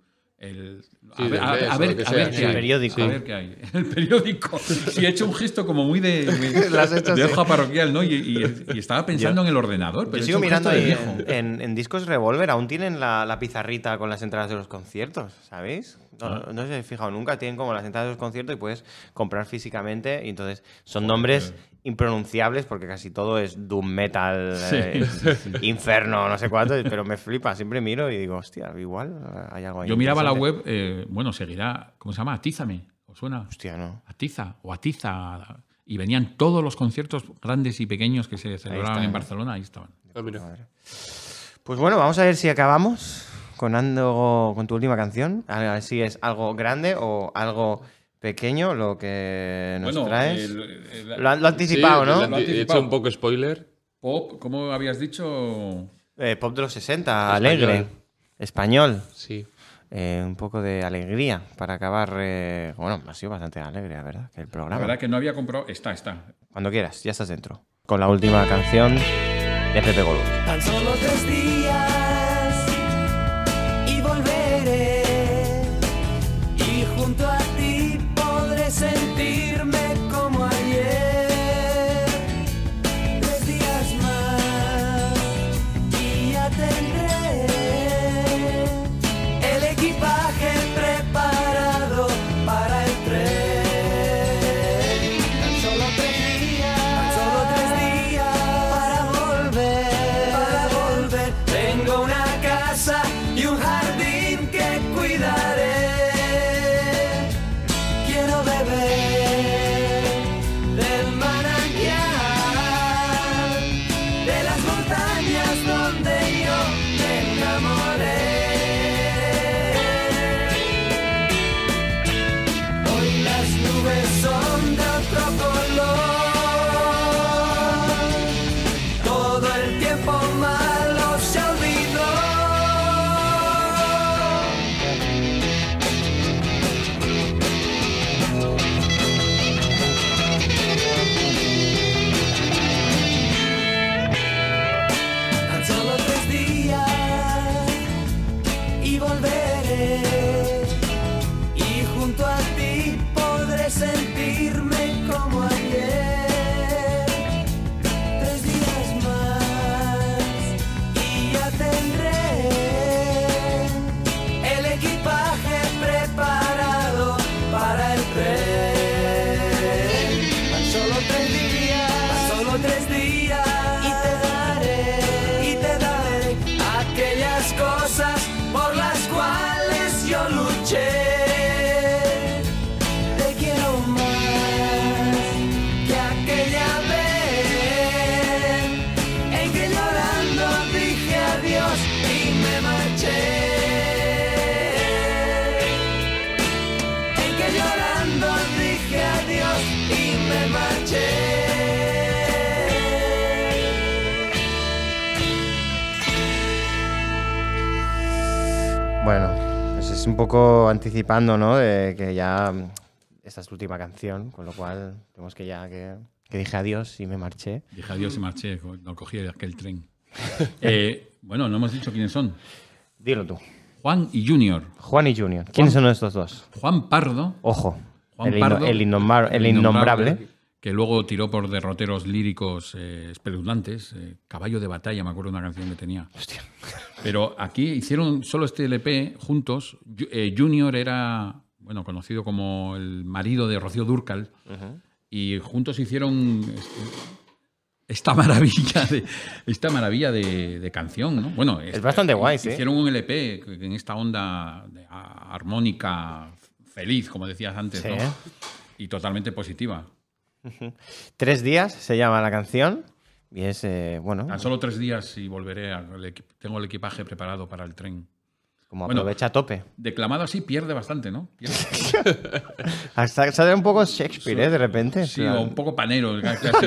A ver qué hay. El periódico. A ver qué hay. El periódico. Sí, he hecho un gesto como muy de Las he hecho de así. hoja parroquial, ¿no? Y estaba pensando en el ordenador. Pero Yo he sigo hecho un mirando gesto de ahí viejo. en Discos Revolver, aún tienen la pizarrita con las entradas de los conciertos, ¿sabéis? No os he fijado nunca, tienen como las entradas de los conciertos y puedes comprar físicamente y entonces son nombres impronunciables porque casi todo es doom metal, inferno, no sé cuánto, pero me flipa, siempre miro y digo, hostia, igual hay algo ahí. Yo miraba la interesante. web, bueno, seguirá, ¿cómo se llama? Atízame, ¿os suena? Hostia, no. Atiza o Atiza. Y venían todos los conciertos grandes y pequeños que se celebraban en Barcelona, ahí estaban. Pues bueno, vamos a ver si acabamos con tu última canción. A ver si es algo grande o algo pequeño lo que nos traes. Lo ha anticipado, sí, ¿no? He hecho un poco spoiler. Pop, ¿cómo habías dicho? Pop de los 60, alegre. Español. Sí. Un poco de alegría para acabar. Bueno, ha sido bastante alegre, la verdad, que el programa. La verdad que no había comprado. Está. Cuando quieras, ya estás dentro. Con la última canción de Pepe Golú. Tan solo 3 días y volveré. Y junto a ti podré sentirme como ayer. 3 días más y ya tendré el equipaje preparado para el tren. Tan solo 3 días para volver. Tengo cosas por las cuales yo luché. Te quiero más que aquella vez en que llorando dije adiós y me marché. En que llorando dije adiós y me marché. Bueno, pues es un poco anticipando, ¿no? De que ya esta es tu última canción, con lo cual tenemos que ya que dije adiós y me marché. Dije adiós y marché, no cogí aquel tren. Bueno, no hemos dicho quiénes son. Dilo tú. Juan y Junior. Juan y Junior. ¿Quiénes son estos dos? Juan Pardo. Ojo. Juan El Pardo, innombrable. Que luego tiró por derroteros líricos espeluznantes. Caballo de batalla, me acuerdo de una canción que tenía. Hostia. Pero aquí hicieron solo este LP juntos. Junior era, bueno, conocido como el marido de Rocío Dúrcal. Y juntos hicieron esta maravilla de canción, ¿no? Bueno, es bastante guay, sí. Hicieron un LP en esta onda armónica feliz, como decías antes, sí, ¿no? Y totalmente positiva. 3 días se llama la canción y es, bueno... Tan solo 3 días y volveré. Tengo el equipaje preparado para el tren. Como aprovecha a tope. Declamado así pierde bastante, ¿no? Hasta sale un poco Shakespeare, de repente. Sí, o un poco panero.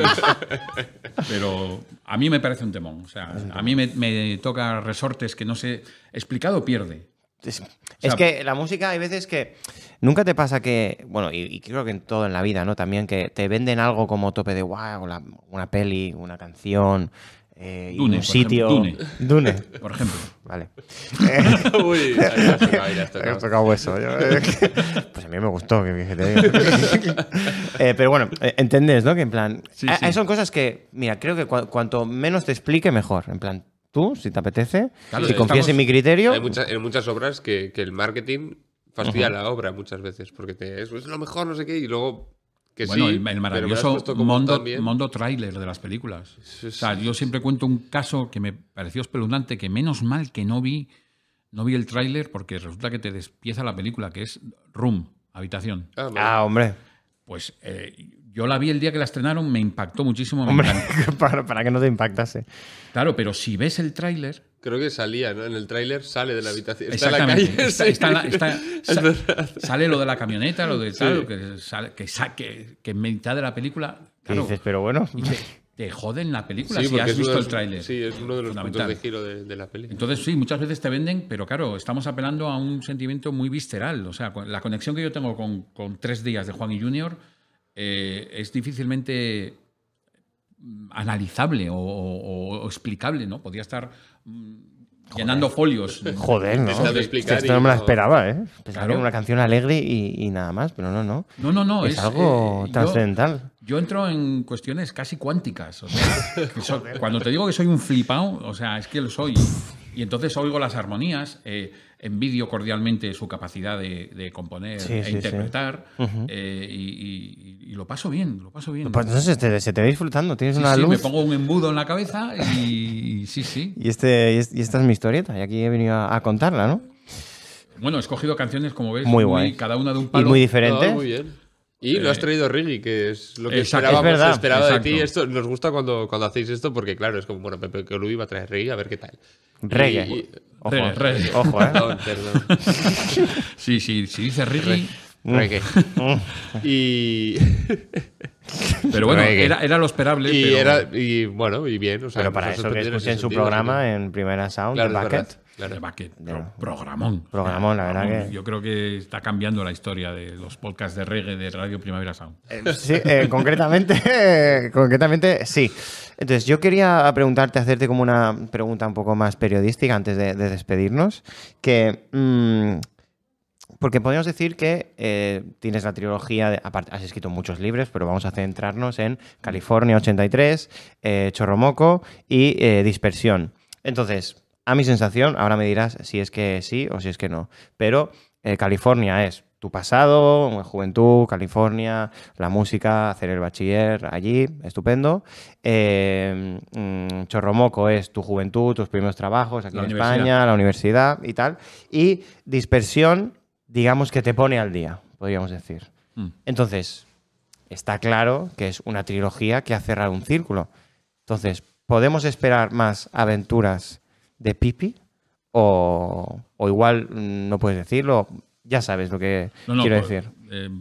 Pero a mí me parece un temón. O sea, a mí me toca resortes que no sé... Explicado pierde. Es que la música hay veces que nunca te pasa que, bueno, y creo que en todo en la vida, ¿no? También que te venden algo como tope de guau, una peli, una canción, y Dune, un sitio. Dune, por ejemplo. Vale. Uy, ahí has tocado hueso. Pues a mí me gustó. Que te digo. Pero bueno, entendés, ¿no? Que en plan, sí. Son cosas que, mira, creo que cuanto menos te explique, mejor. En plan, tú, si te apetece, claro, si confías en mi criterio... Hay muchas obras que el marketing fastidia la obra muchas veces, porque es lo mejor, no sé qué, y luego... Que bueno, sí, el maravilloso mundo tráiler de las películas. O sea, yo siempre cuento un caso que me pareció espeluznante, que menos mal que no vi el tráiler, porque resulta que te despieza la película, que es Room, Habitación. Hombre. Pues... yo la vi el día que la estrenaron, me impactó muchísimo. Hombre, para que no te impactase. Claro, pero si ves el tráiler... Creo que salía, ¿no? En el tráiler sale de la habitación. Está en la calle. Sale lo de la camioneta, lo de tal, que en mitad de la película... Claro, dices, pero bueno... Te joden la película si has visto el tráiler. Sí, es uno de los puntos de giro de la peli. Entonces, sí, muchas veces te venden, pero claro, estamos apelando a un sentimiento muy visceral. O sea, la conexión que yo tengo con 3 días de Juan y Junior... es difícilmente analizable o explicable, ¿no? Podría estar llenando folios. Joder, no. Esto no me la esperaba, ¿eh? Pensaba que era una canción alegre y nada más, pero no. No. Es algo trascendental. Yo entro en cuestiones casi cuánticas. O sea, cuando te digo que soy un flipao, o sea, es que lo soy. Y entonces oigo las armonías, envidio cordialmente su capacidad de componer e interpretar, y lo paso bien, Pues entonces se te va disfrutando, tienes una luz. Sí, me pongo un embudo en la cabeza y sí. Y esta es mi historieta, y aquí he venido a contarla, ¿no? Bueno, he escogido canciones, como ves, muy guay. Cada una de un palo. Y muy diferente. Muy bien. Y lo has traído Riggy, que es lo que esperaba de ti. Esto nos gusta cuando hacéis esto, porque claro, es como, bueno, Pepe Colubi va a traer Riggy, a ver qué tal. Reggae. Reggae. Ojo, Perdón. Sí, si dice Riggy... Reggae. Pero bueno, era lo esperable. Y bueno, y bien. O sea, pero para eso que escuchen su programa en Primera Sound, claro, The Bucket. Claro. The Bucket. Programón. Programón, la verdad que... Yo creo que está cambiando la historia de los podcasts de reggae de Radio Primavera Sound. Sí, concretamente sí. Entonces, yo quería hacerte como una pregunta un poco más periodística antes de despedirnos, que... porque podríamos decir que tienes la trilogía, aparte has escrito muchos libros, pero vamos a centrarnos en California 83, Chorromoco y Dispersión. Entonces, a mi sensación, ahora me dirás si es que sí o si es que no, pero California es tu pasado, juventud, California, la música, hacer el bachiller allí, estupendo. Chorromoco es tu juventud, tus primeros trabajos aquí La en universidad. España, la universidad y tal. Y Dispersión, digamos que te pone al día, podríamos decir. Entonces, está claro que es una trilogía que ha cerrado un círculo. Entonces, ¿podemos esperar más aventuras de Pipi? O igual no puedes decirlo. Ya sabes lo que quiero decir.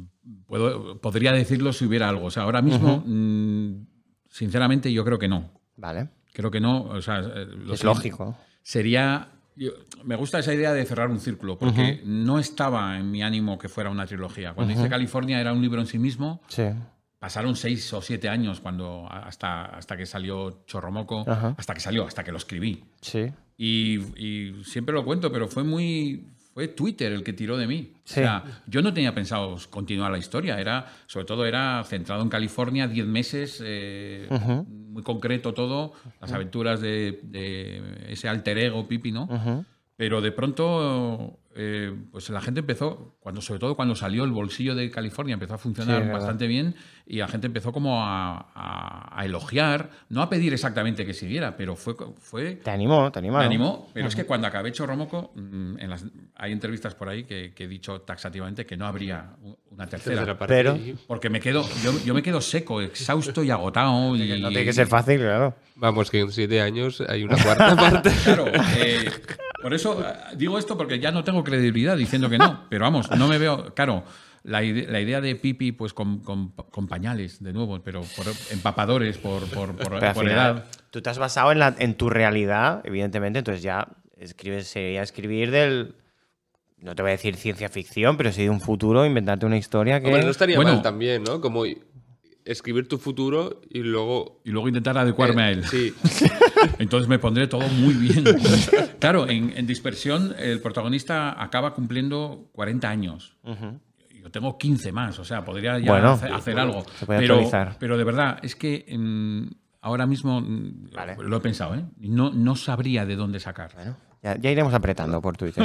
Podría decirlo si hubiera algo. O sea, ahora mismo, sinceramente, yo creo que no. Vale. Creo que no. O sea, Es lógico. Sería... me gusta esa idea de cerrar un círculo, porque no estaba en mi ánimo que fuera una trilogía. Cuando hice California era un libro en sí mismo. Sí. Pasaron 6 o 7 años hasta que salió Chorromoco, hasta que lo escribí. Sí. Y siempre lo cuento, pero fue Twitter el que tiró de mí. Sí. O sea, yo no tenía pensado continuar la historia. Sobre todo era centrado en California, 10 meses, muy concreto todo, las aventuras de ese alter ego Pipi, ¿no? Pero de pronto, pues la gente empezó, sobre todo cuando salió El bolsillo de California, empezó a funcionar bastante bien y la gente empezó como a elogiar, no a pedir exactamente que siguiera, pero fue Te animó, te animó. me animó, pero es que cuando acabé Chorromoco, hay entrevistas por ahí que he dicho taxativamente que no habría una tercera. Pero Porque yo me quedo seco, exhausto y agotado. Y, no tiene que ser fácil, claro. Vamos, que en 7 años hay una cuarta parte. Claro, por eso digo esto porque ya no tengo credibilidad diciendo que no, pero vamos, no me veo... Claro, la idea de Pipi pues con pañales, de nuevo, pero por empapadores, por Pero al final, edad. tú te has basado en tu realidad, evidentemente, entonces ya sería escribir del... No te voy a decir ciencia ficción, pero sí de un futuro, inventarte una historia que... Hombre, no estaría Bueno. mal también, ¿no? Como escribir tu futuro y luego... Y luego intentar adecuarme a él. Sí. Entonces me pondré todo muy bien. Claro, en Dispersión el protagonista acaba cumpliendo 40 años. Yo tengo 15 más, o sea, podría ya hacer algo. Se puede actualizar. Pero de verdad, es que ahora mismo lo he pensado, ¿eh? No sabría de dónde sacar. Bueno, ya iremos apretando por Twitter.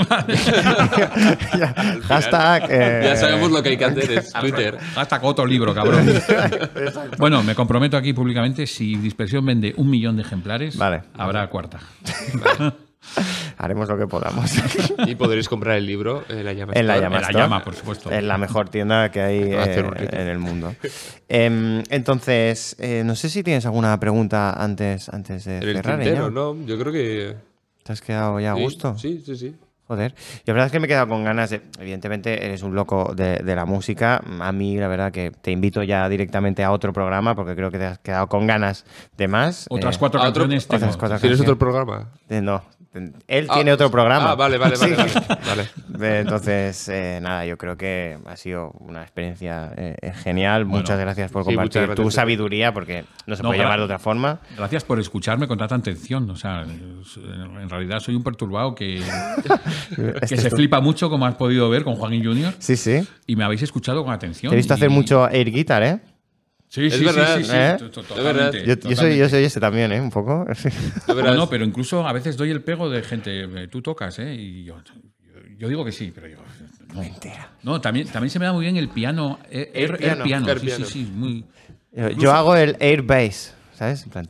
Hashtag... Ya sabemos lo que hay que hacer, es Twitter. Hashtag otro libro, cabrón. Bueno, me comprometo aquí públicamente, si Dispersión vende 1 millón de ejemplares, habrá cuarta. Haremos lo que podamos. Y podréis comprar el libro en la Llama. En la Llama, En la Llama, por supuesto. Es la mejor tienda que hay en el mundo. Entonces, no sé si tienes alguna pregunta antes de cerrar. Tintero, ¿no? Yo creo que... ¿Te has quedado ya a gusto? Sí. Joder. Y la verdad es que me he quedado con ganas de... Evidentemente, eres un loco de la música. A mí, la verdad, que te invito ya directamente a otro programa porque creo que te has quedado con ganas de más. Otras 4 canciones tengo. Otras 4 ¿Tienes canciones. otro programa? No. Él tiene otro programa. Vale. Entonces, nada, yo creo que ha sido una experiencia genial. Muchas gracias por compartir muchas gracias. tu sabiduría, porque no se puede llamar de otra forma. Gracias por escucharme con tanta atención. O sea, en realidad soy un perturbado que se flipa mucho, como has podido ver con Joaquín Jr. Sí. Y me habéis escuchado con atención. Te he visto hacer mucho air guitar, ¿eh? Sí, Es verdad, sí. ¿eh? Totalmente. Yo soy ese también, ¿eh? Un poco. No, pero incluso a veces doy el pego de gente, tú tocas, ¿eh? Y yo digo que sí, pero yo... No. Mentira. No, también se me da muy bien el piano. Air piano. Sí, muy... Yo hago el air bass, ¿sabes? En plan...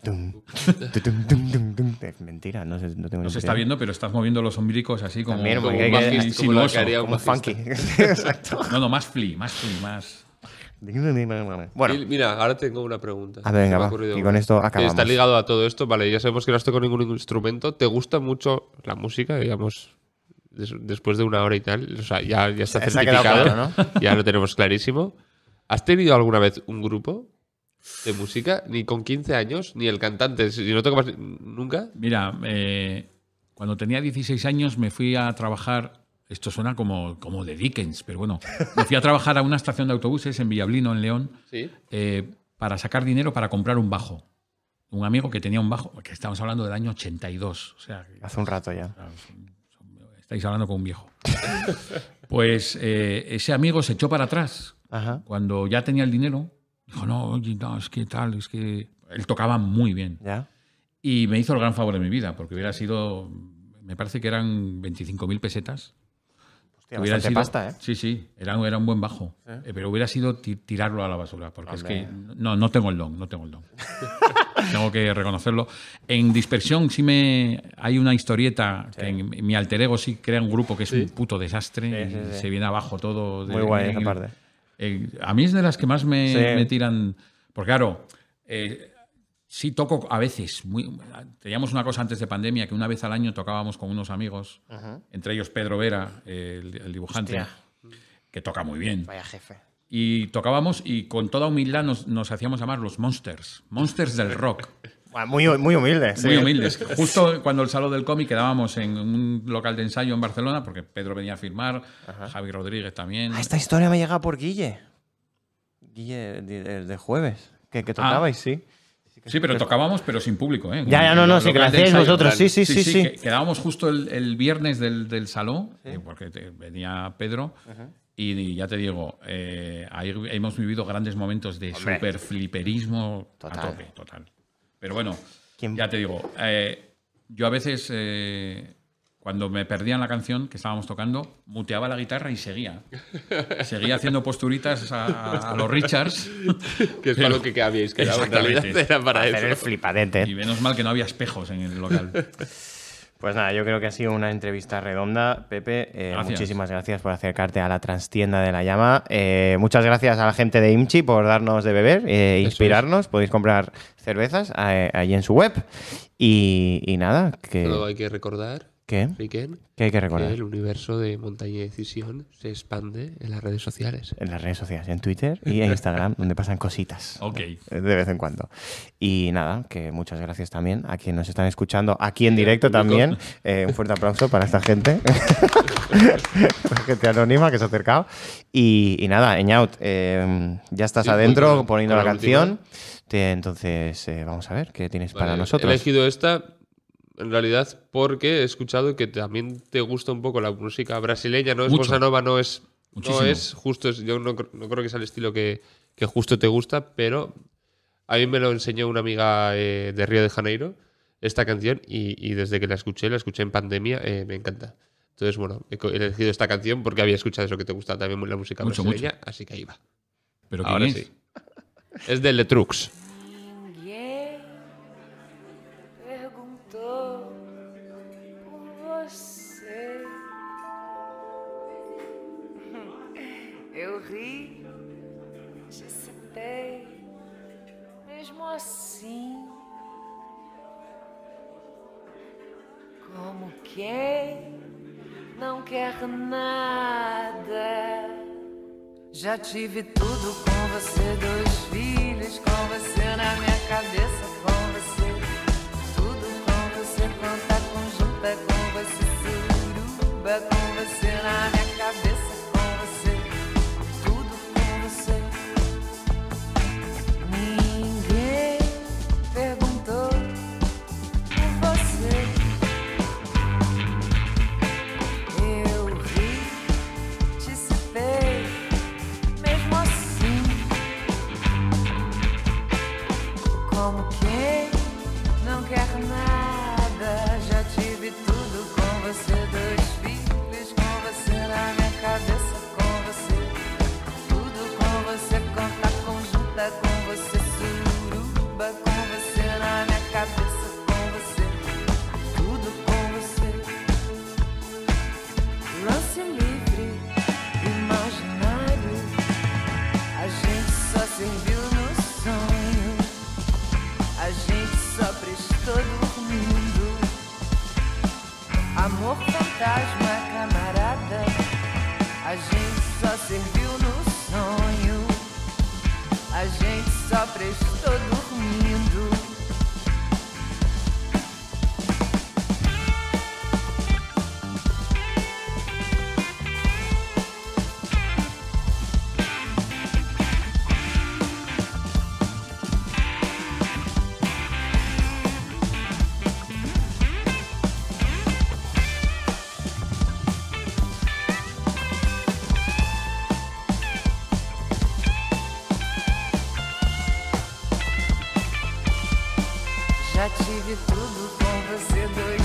Mentira, no tengo No se está viendo, pero estás moviendo los omblicos así como... También, como porque más hay que- sinuoso. como funky. Exacto. No, más flea, más... Bueno, Y mira, ahora tengo una pregunta. A ver, venga, Se me ha va. ocurrido Y una. con esto Que acabamos. está ligado a todo esto. Vale, ya sabemos que no has tocado ningún instrumento. ¿Te gusta mucho la música, digamos, después de 1 hora y tal? O sea, ya está Se ha quedado certificado. claro, ¿no? Ya lo tenemos clarísimo. ¿Has tenido alguna vez un grupo de música? Ni con 15 años, ni el cantante. Si no tocabas nunca. Mira, cuando tenía 16 años me fui a trabajar... Esto suena como de Dickens, pero bueno. Me fui a trabajar a una estación de autobuses en Villablino, en León, Sí. para sacar dinero para comprar un bajo. Un amigo que tenía un bajo, que estamos hablando del año 82. O sea, hace un rato ya. estáis hablando con un viejo. Pues ese amigo se echó para atrás. Ajá. Cuando ya tenía el dinero, dijo, no, oye, no, es que tal, es que... Él tocaba muy bien. ¿Ya? Y me hizo el gran favor de mi vida, porque hubiera sido... Me parece que eran 25.000 pesetas. Hubiera bastante sido, pasta, ¿eh? Sí, era un buen bajo. Pero hubiera sido tirarlo a la basura, porque Hombre. es que no tengo el don. Tengo que reconocerlo. En Dispersión hay una historieta que en mi alter ego sí crea un grupo que es un puto desastre y se viene abajo todo. Muy guay esa parte. A mí es de las que más me tiran, porque claro, sí toco a veces. Teníamos una cosa antes de pandemia, que una vez al año tocábamos con unos amigos, entre ellos Pedro Vera, el dibujante, que toca muy bien. Vaya jefe. Y tocábamos y con toda humildad nos hacíamos llamar los Monsters del rock. Muy humildes. Muy humildes. Justo cuando el Salón del Cómic quedábamos en un local de ensayo en Barcelona, porque Pedro venía a firmar, Javi Rodríguez también. Esta historia me llega por Guille. Guille de jueves. Que tocabais, sí. Sí, pero tocábamos, pero sin público, ¿eh? No, sí, que lo hacíais vosotros. Sí. Quedábamos justo el viernes del salón, porque venía Pedro, y ya te digo, ahí hemos vivido grandes momentos de super fliperismo a tope, total. Pero bueno, ya te digo, yo a veces, cuando me perdían la canción que estábamos tocando, muteaba la guitarra y seguía. Seguía haciendo posturitas a los Richards. Que es para lo que habíais quedado, en realidad era para eso. Hacer el flipadete. Y menos mal que no había espejos en el local. Pues nada, yo creo que ha sido una entrevista redonda, Pepe. Muchísimas gracias por acercarte a la trastienda de La Llama. Muchas gracias a la gente de Imchi por darnos de beber e inspirarnos. Podéis comprar cervezas allí en su web. Y nada, que... Solo hay que recordar... ¿Qué? Riquen, ¿Qué hay que recordar? que el universo de Montaña y Decisión se expande en las redes sociales. En las redes sociales, en Twitter y en Instagram, donde pasan cositas. Ok. De vez en cuando. Y nada, que muchas gracias también a quienes nos están escuchando aquí en directo también. Un fuerte aplauso para esta gente. La gente anónima que se ha acercado. Y nada, Eñaut, ya estás adentro poniendo la canción. Entonces, vamos a ver qué tienes para nosotros. He elegido esta... En realidad, porque he escuchado que también te gusta un poco la música brasileña, ¿no? Es bossa nova, no es justo, yo no creo que sea el estilo que justo te gusta, pero a mí me lo enseñó una amiga de Río de Janeiro, esta canción, y desde que la escuché en pandemia, me encanta. Entonces, bueno, he elegido esta canción porque había escuchado eso que te gusta también la música brasileña, así que ahí va. ¿Pero ahora quién es? Sí. Es de Letrux. Eu ri, te citei, mesmo assim, como quem não quer nada. Já tive tudo com você, 2 filhos com você na minha cabeça, com você, tudo com você, conta conjunta com você, suruba com você na minha cabeça. Amor fantasma, camarada, a gente só serviu no sonho, a gente só prestou dormindo. Já tive tudo com você, 2